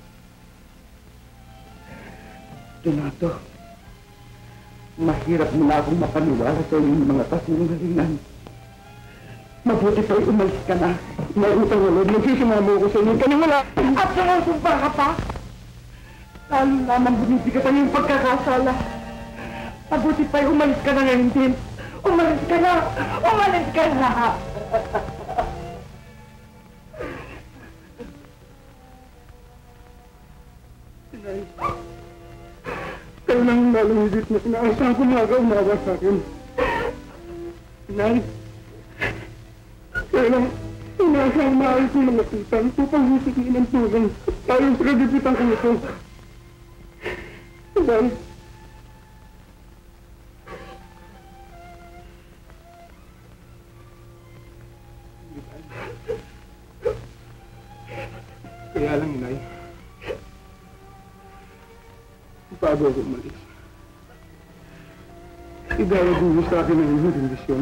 Donato, mahirap mo na akong mapaniwala sa iyong mga kasinungalingan. Mabuti pa'y umalis ka na. May utang na loob, nagsisumamo ko sa inyo. Kaniwala! At sumusumpa ka pa? Lalo naman binibigatan yung pagkakasala. Mabuti pa'y umalis ka na ngayon din. Umalis ka na! Umalis ka na! Inay, kayo lang lalong higit na inaasahan ko nakakaunawa sa akin. Inay, kayo lang inaasahan maayos ng mga tutang upang husipin ng tulong tayo sa kagipitan ko ito. Inay, kaya lang, Inay, bago ako umalis, idawag mo sa akin ang inyong kondisyon.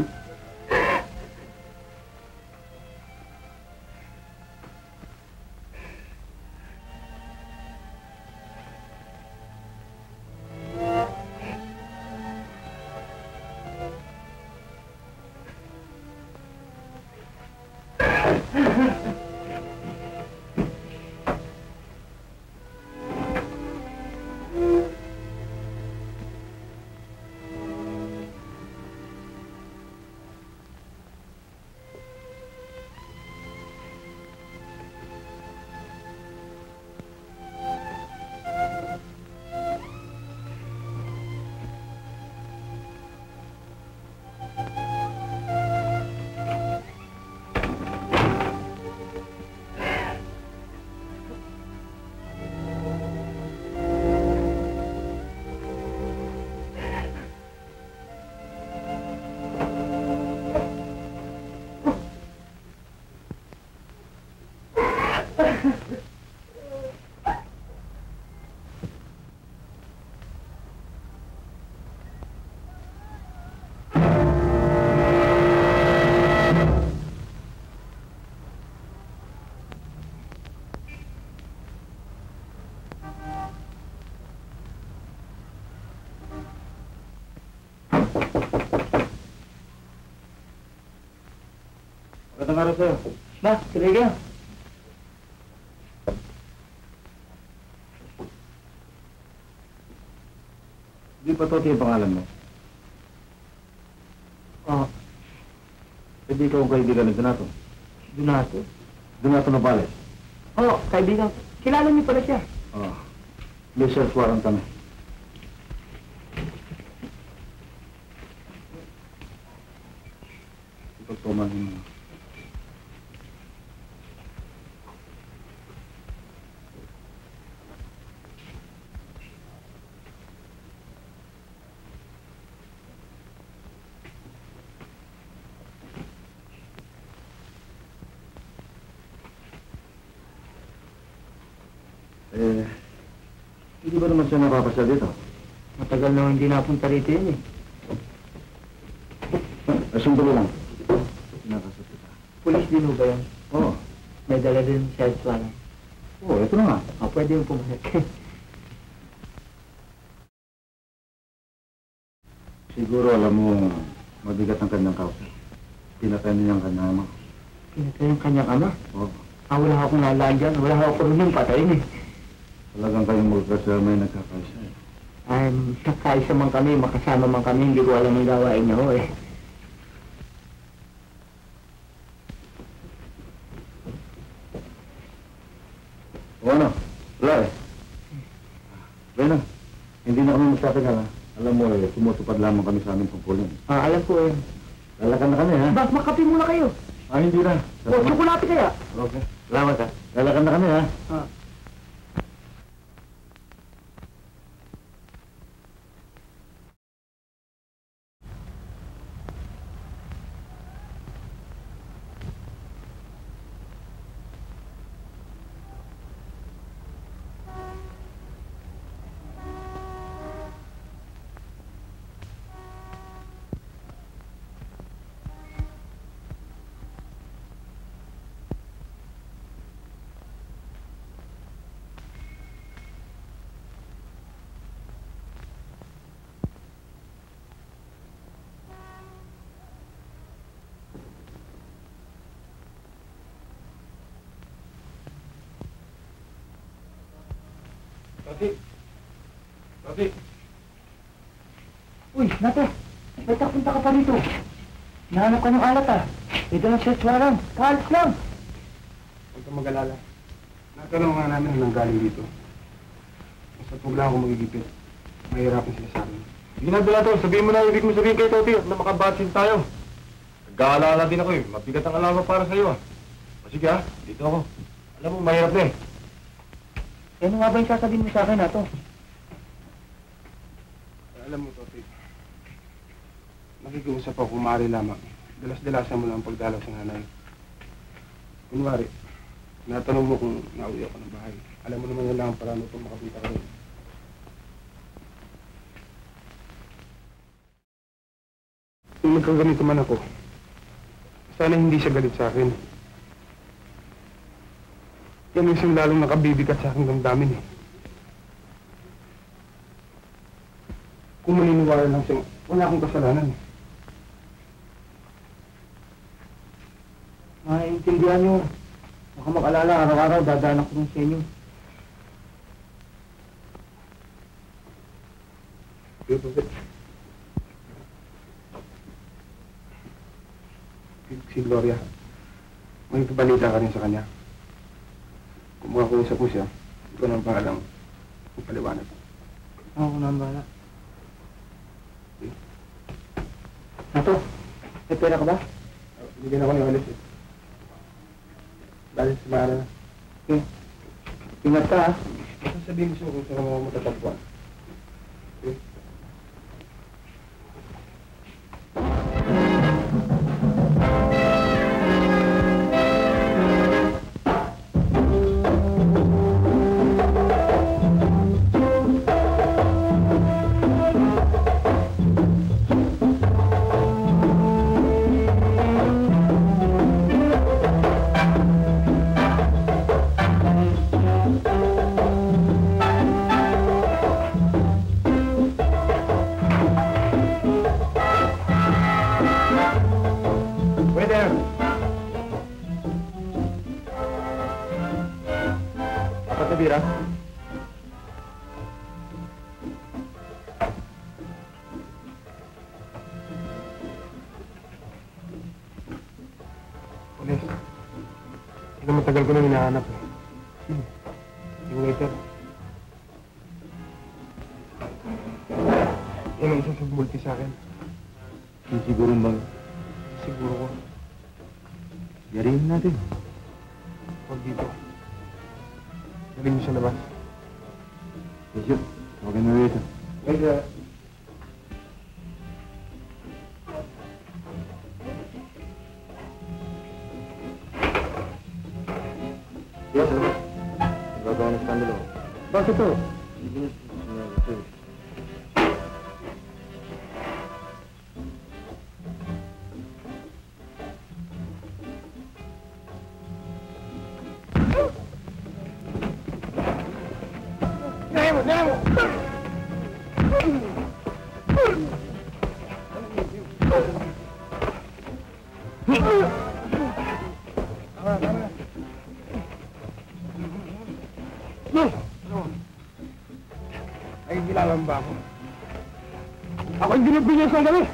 Magandang araw sa'yo. Ba, tuloy kayo. Di pa Toti yung pangalan mo? Oh, Eh di ikaw ang kaibigan ng Donato. Donato. Donato Navales. Oh, kaibigan. Kilala niyo pala siya. Oo. May search warrant kami. Ipagtumahin mo. Hindi ba naman siya nakapasya dito? Matagal na hindi napunta rito yun eh. Sandali lang. Nakasya kita. Pulis din ho ba yan? Oo. May dala din search warrant. Oo, ito na nga. Oh, pwede yung pumasok. Siguro alam mo, mabigat ang kanyang kausa. Pinatay niya ang kanyang ama. Pinatay yung kanyang ama? Oo. Ah, wala akong nalaan dyan. Wala ako rin yung patayin eh. Talagang kayong magkasya may nagkakaisa eh. Nagkaisa man kami, makasama man kami, hindi ko alam ang gawain niya ho eh. O ano? Wala eh. Bueno, hindi na kami magtatagal ha. Alam mo eh, tumutupad lamang kami sa aming tungkulin. Ah, alam ko eh. Lalakan na kami ha. Bas, makape muna kayo. Ah, hindi na. O, tsukulati kaya. Okay. Salamat ha. Lalakan na kami ha. Ah. Toti. Uy, Nate, ba't punta ka pa rito? Nahanap ka ng alat ah. Ito ng search warrant. Kaalis lang. Huwag kang mag-alala. Natanong nga namin nang galing dito. Basta huwag lang ako magigipit. Mahirapan sila sa akin. Sige na, Donato. Sabihin mo na ibig mo sabihin kay Toti at na makabatsin tayo. Nag-aalala din ako eh. Mabigat ang alawa para sa iyo ah. O sige ah, dito ako. Alam mo, mahirap na eh. Ano nga ba yung sasabihin mo sa akin, Nato? Alam mo, Toti, nakikiusap ako kung maaari lamang. Dalas-dalasan mo lang ang pagdalaw sa nanay. Kunwari, natanong mo kung nauwi ako ng bahay. Alam mo naman yan lang ang paraan mo kung makapunta ka rin. Kung nagkaganito man ako, sana hindi siya galit sa akin. Yan yung siyang lalong nakabibigat sa aking damdamin eh. Kung maniniwala lang siya, wala akong kasalanan eh. Maintindihan nyo. Baka mag-alala, araw-araw dadaan ako ng sa inyo. Si Gloria, may pabalita ka rin sa kanya. Kung makakuusap mo siya, ikaw nang pangalang paliwanag. Ako na ang bahala. Nato, may pera ka ba? Bigyan ako ng alis eh. Dahil sa maara na. Okay. Ingat ka ha. Basta sabihin mo siya kung saan mo matatagpuan. Okay? Matagal ko nang hinahanap. Yung waiter. Yan ang isang sumulti sa akin. Siguro bang Siguro ko. yarihin natin? Huwag dito. Galing mo sa labas. Medyo, huwag na rito. Ay, Yes, sir. Gagawa ng skandalo. Bakit to? Ay, gilalan ba ako? Ako yung binibinyas ng gabi!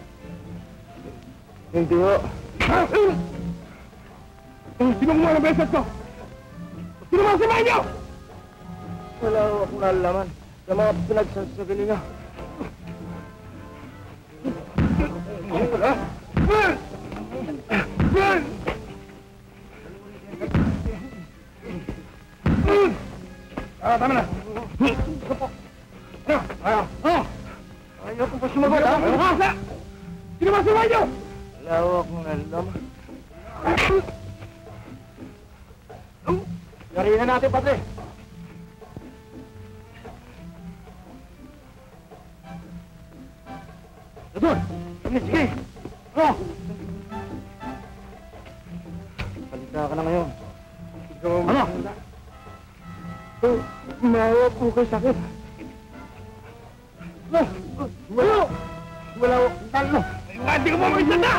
Hindi ho. Sino kumuha ng beses ko? Sino mga samahin niyo? Wala ho akong nalalaman sa mga pinagsasabi ninyo. Tama na! Ayaw kong pa sumagot, ha? Sino ba sumay niyo? Wala ho akong nalalaman. Yariin na natin, patre! Doon! Sige! Palita ka na ngayon. Ano? Maawa po kayo sa akin. Wala ko talo. Hindi ko mo maisanda!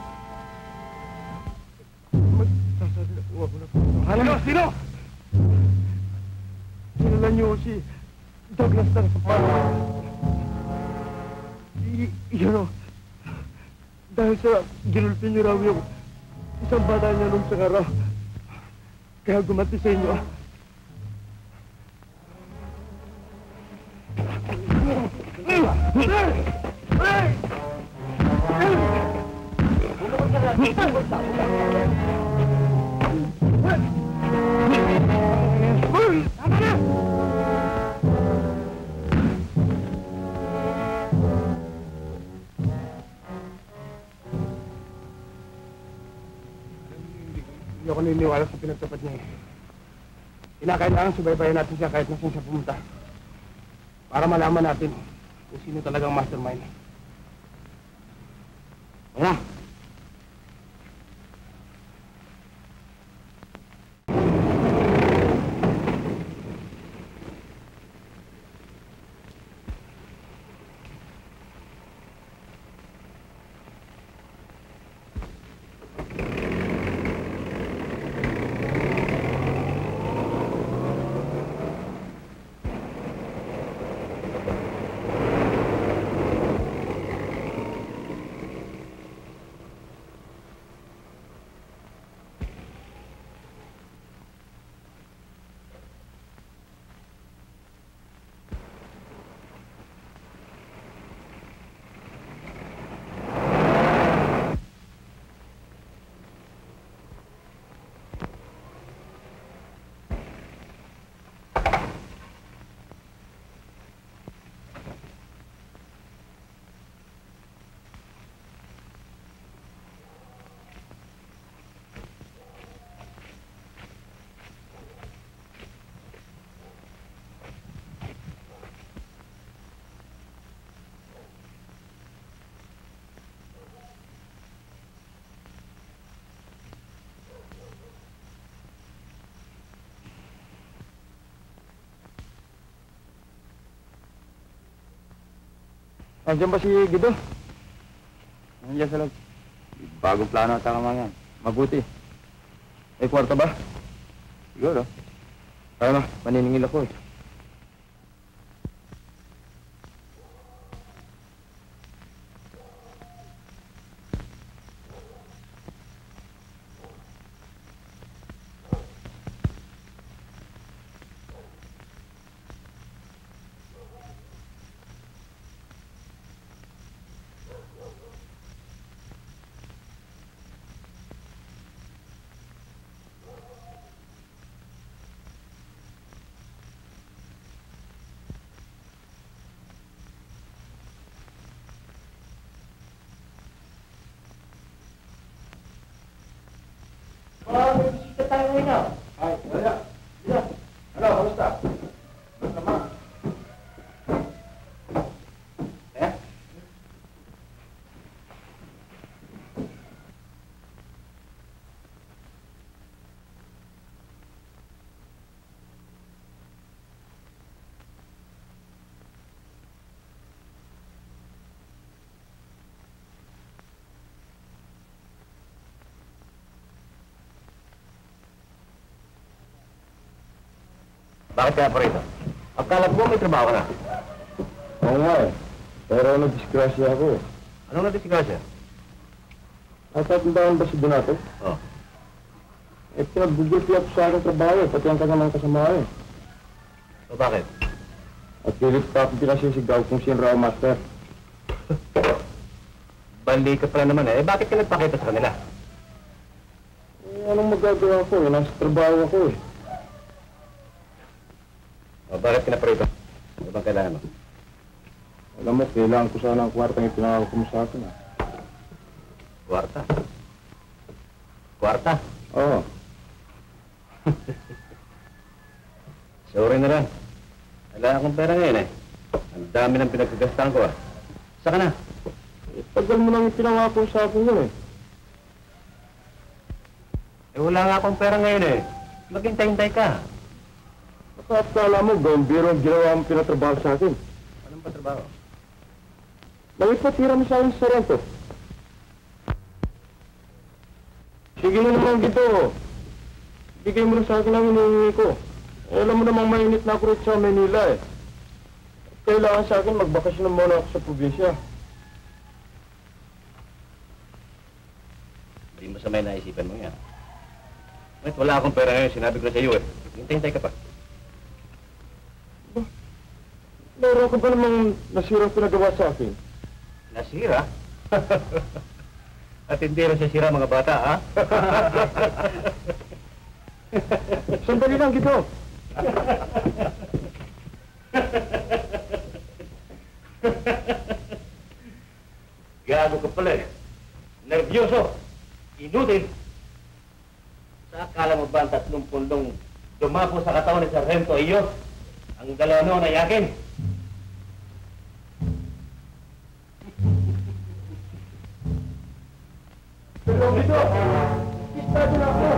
Magsasaluwa ko na po. Sino? Sinala niyo si Douglas ng Sapalo. Yun o. Dahil sa ginulpi niyo raw yung isang bata niya nung isang araw. Kaya gumanti sa inyo. Hindi ako niniwala sa pinagtapat niya eh. Kinakailangan subaybayan natin siya kahit nasan siya pumunta. Para malaman natin kung sino talagang mastermind. Wala. Andiyan ba si Guido? Andiyan sa loob. Bagong plano at tama yan. Mabuti. May kwarta ba? Siguro. Kaya na, maniningil ako eh. tayo ngayon. Ay, wala. Dito. Ano, kamusta? Ano naman? Eh? Bakit kaya pa rito? Akala ko may trabaho ka na. Oo nga eh. Pero nag-disgrasya ako eh. Anong nadisgrasya? Natatandaan ba si Donato? Oh. Eh, pinagbugulpi ako sa aking trabaho eh, pati ang kanyang mga kasama eh. So bakit? At pilit pa akong pinasisigaw kung sino raw master. Bali ka pala naman eh. Bakit ka nagpakita sa kanila? Eh, anong magagawa ko eh? Nasa trabaho ako eh. O bakit ka na pa rito? Ano bang kailangan mo? Alam mo, kailangan ko sana ang kwartang ipinangako mo sa akin ah. Kwarta. Kwarta? Oo. Sorry na lang. Wala akong pera ngayon eh. Ang dami ng pinagkagastaan ko ah. Saka na. Eh, tagal mo nang ipinangako sa akin yun eh. Eh wala nga akong pera ngayon eh. Maghintay-hintay ka. Akala mo, gambiro ang ginawa mo pinatrabaho sa akin. Anong pa trabaho? Nangipatira mo sa akin sa rento. Sige mo naman dito. Bigay mo na sa akin ang hinihingi ko. Eh, alam mo namang mainit na ako rito sa Manila eh. Kailangan sa akin magbakasyon na muna ako sa probinsya. Hindi mo sa may naisipan mo yan. Wait, wala akong pera ngayon. Sinabi ko na sa iyo eh. Hintay-hintay ka pa. Meron ka ba namang nasirang pinagawa sa akin? Nasira? At hindi rin siya sira mga bata, ha? Sandali lang dito. Gago ka pala eh. Nervyoso. Inutil. Sa akala mo ba ang 30 pundong dumapo sa katawan ni Sargento iyo? Ang dalawa noon ay akin. Pero dito, istado na ako.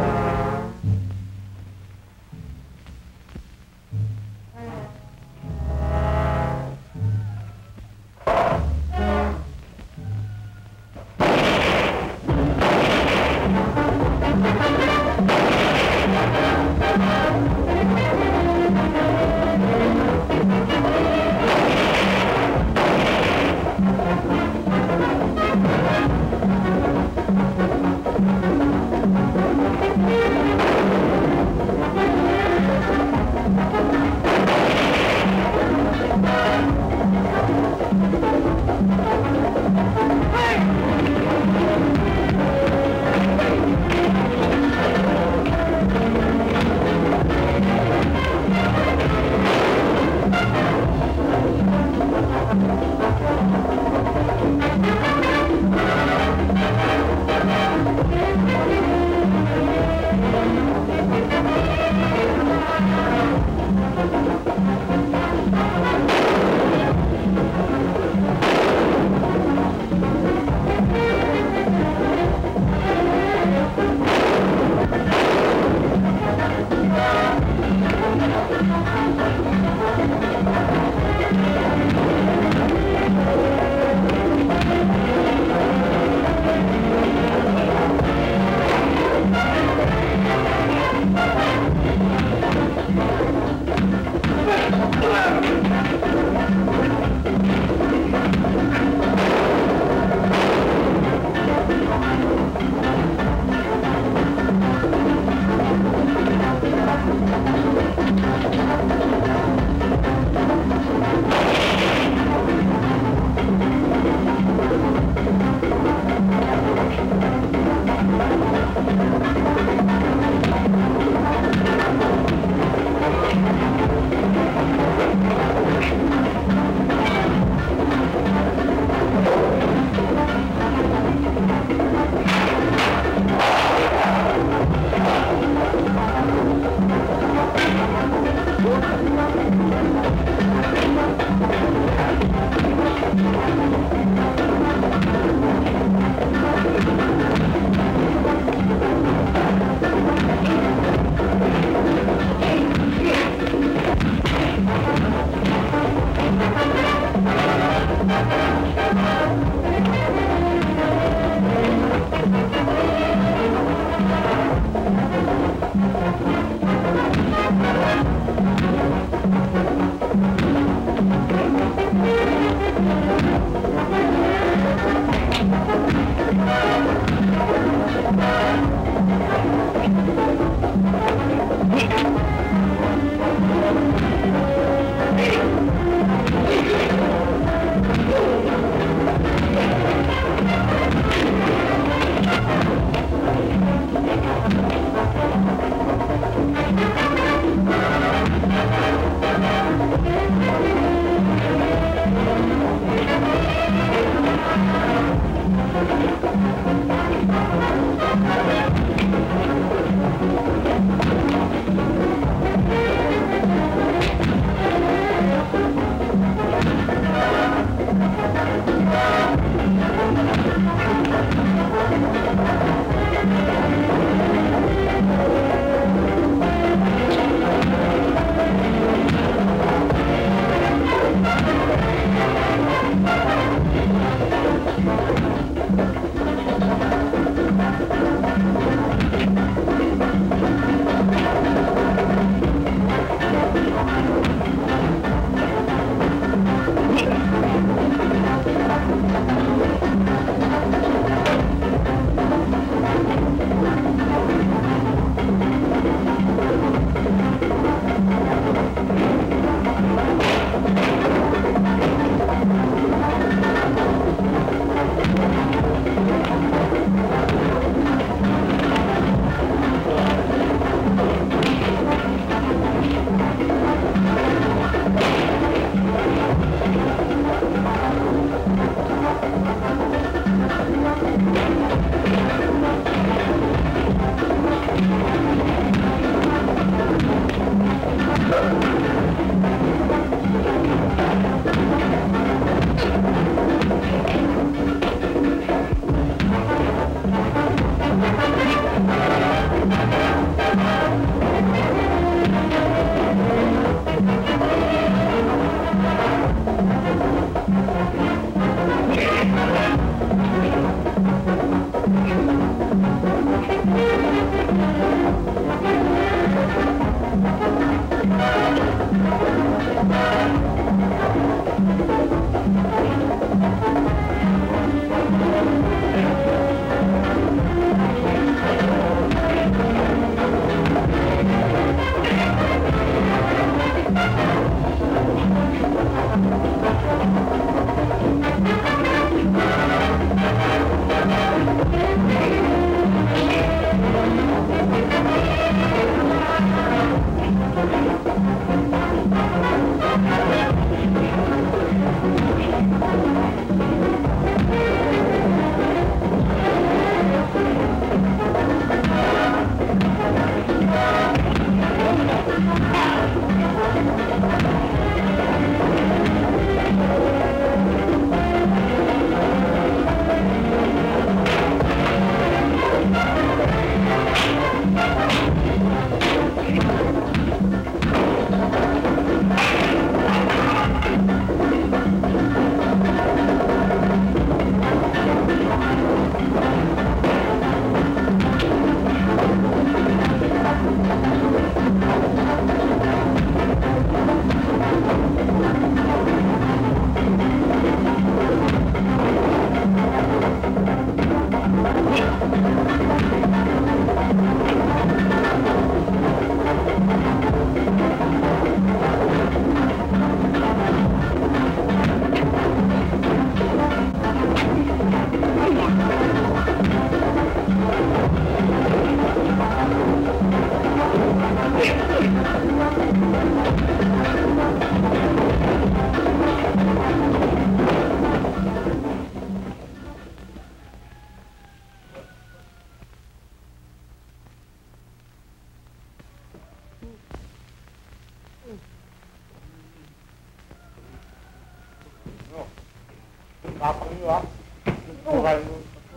Tapang nyo, ha? Bukal mo.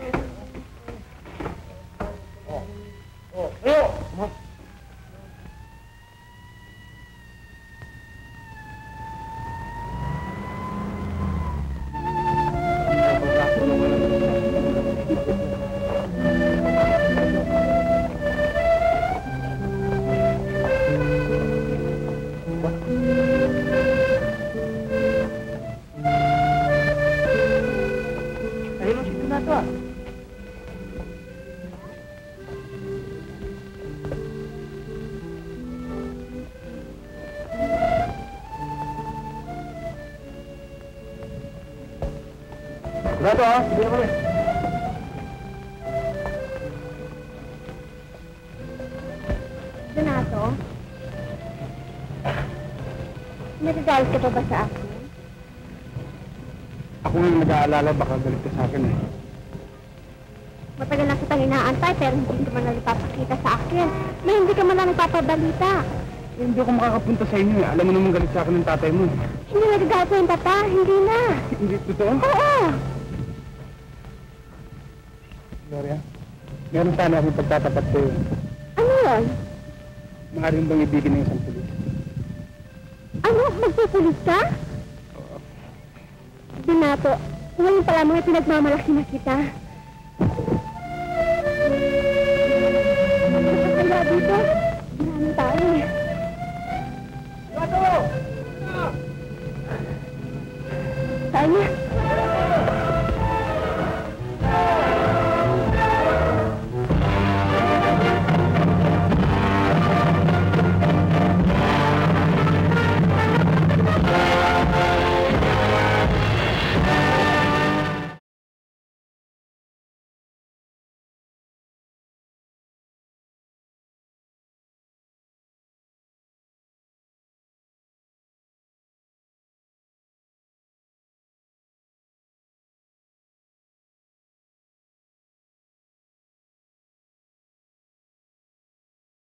Ayo! Ayun, si Donato ah. Donato, ha? Sige na kami. Donato? Nagagalit ka pa ba sa akin? Ako nga nag-aalala, baka galit ka sa akin eh. Matagal na kitang inaantay pero hindi ka man lang ipapakita sa akin. May hindi ka man lang ipapabalita. Eh, hindi ako makakapunta sa inyo eh. Alam mo naman galit sa akin ng tatay mo. Hindi nagagalit sa yung tata, hindi na. Hindi totoo? Oo! Gloria, meron sana akong pagtatapat sa'yo. Ano yun? Maaaring bang ibigin ng isang pulis? Ano? Magpupulis ka? Donato, ngayon pala mga pinagmamalaki na kita. Kaya dito, maraming tayo eh. Sana,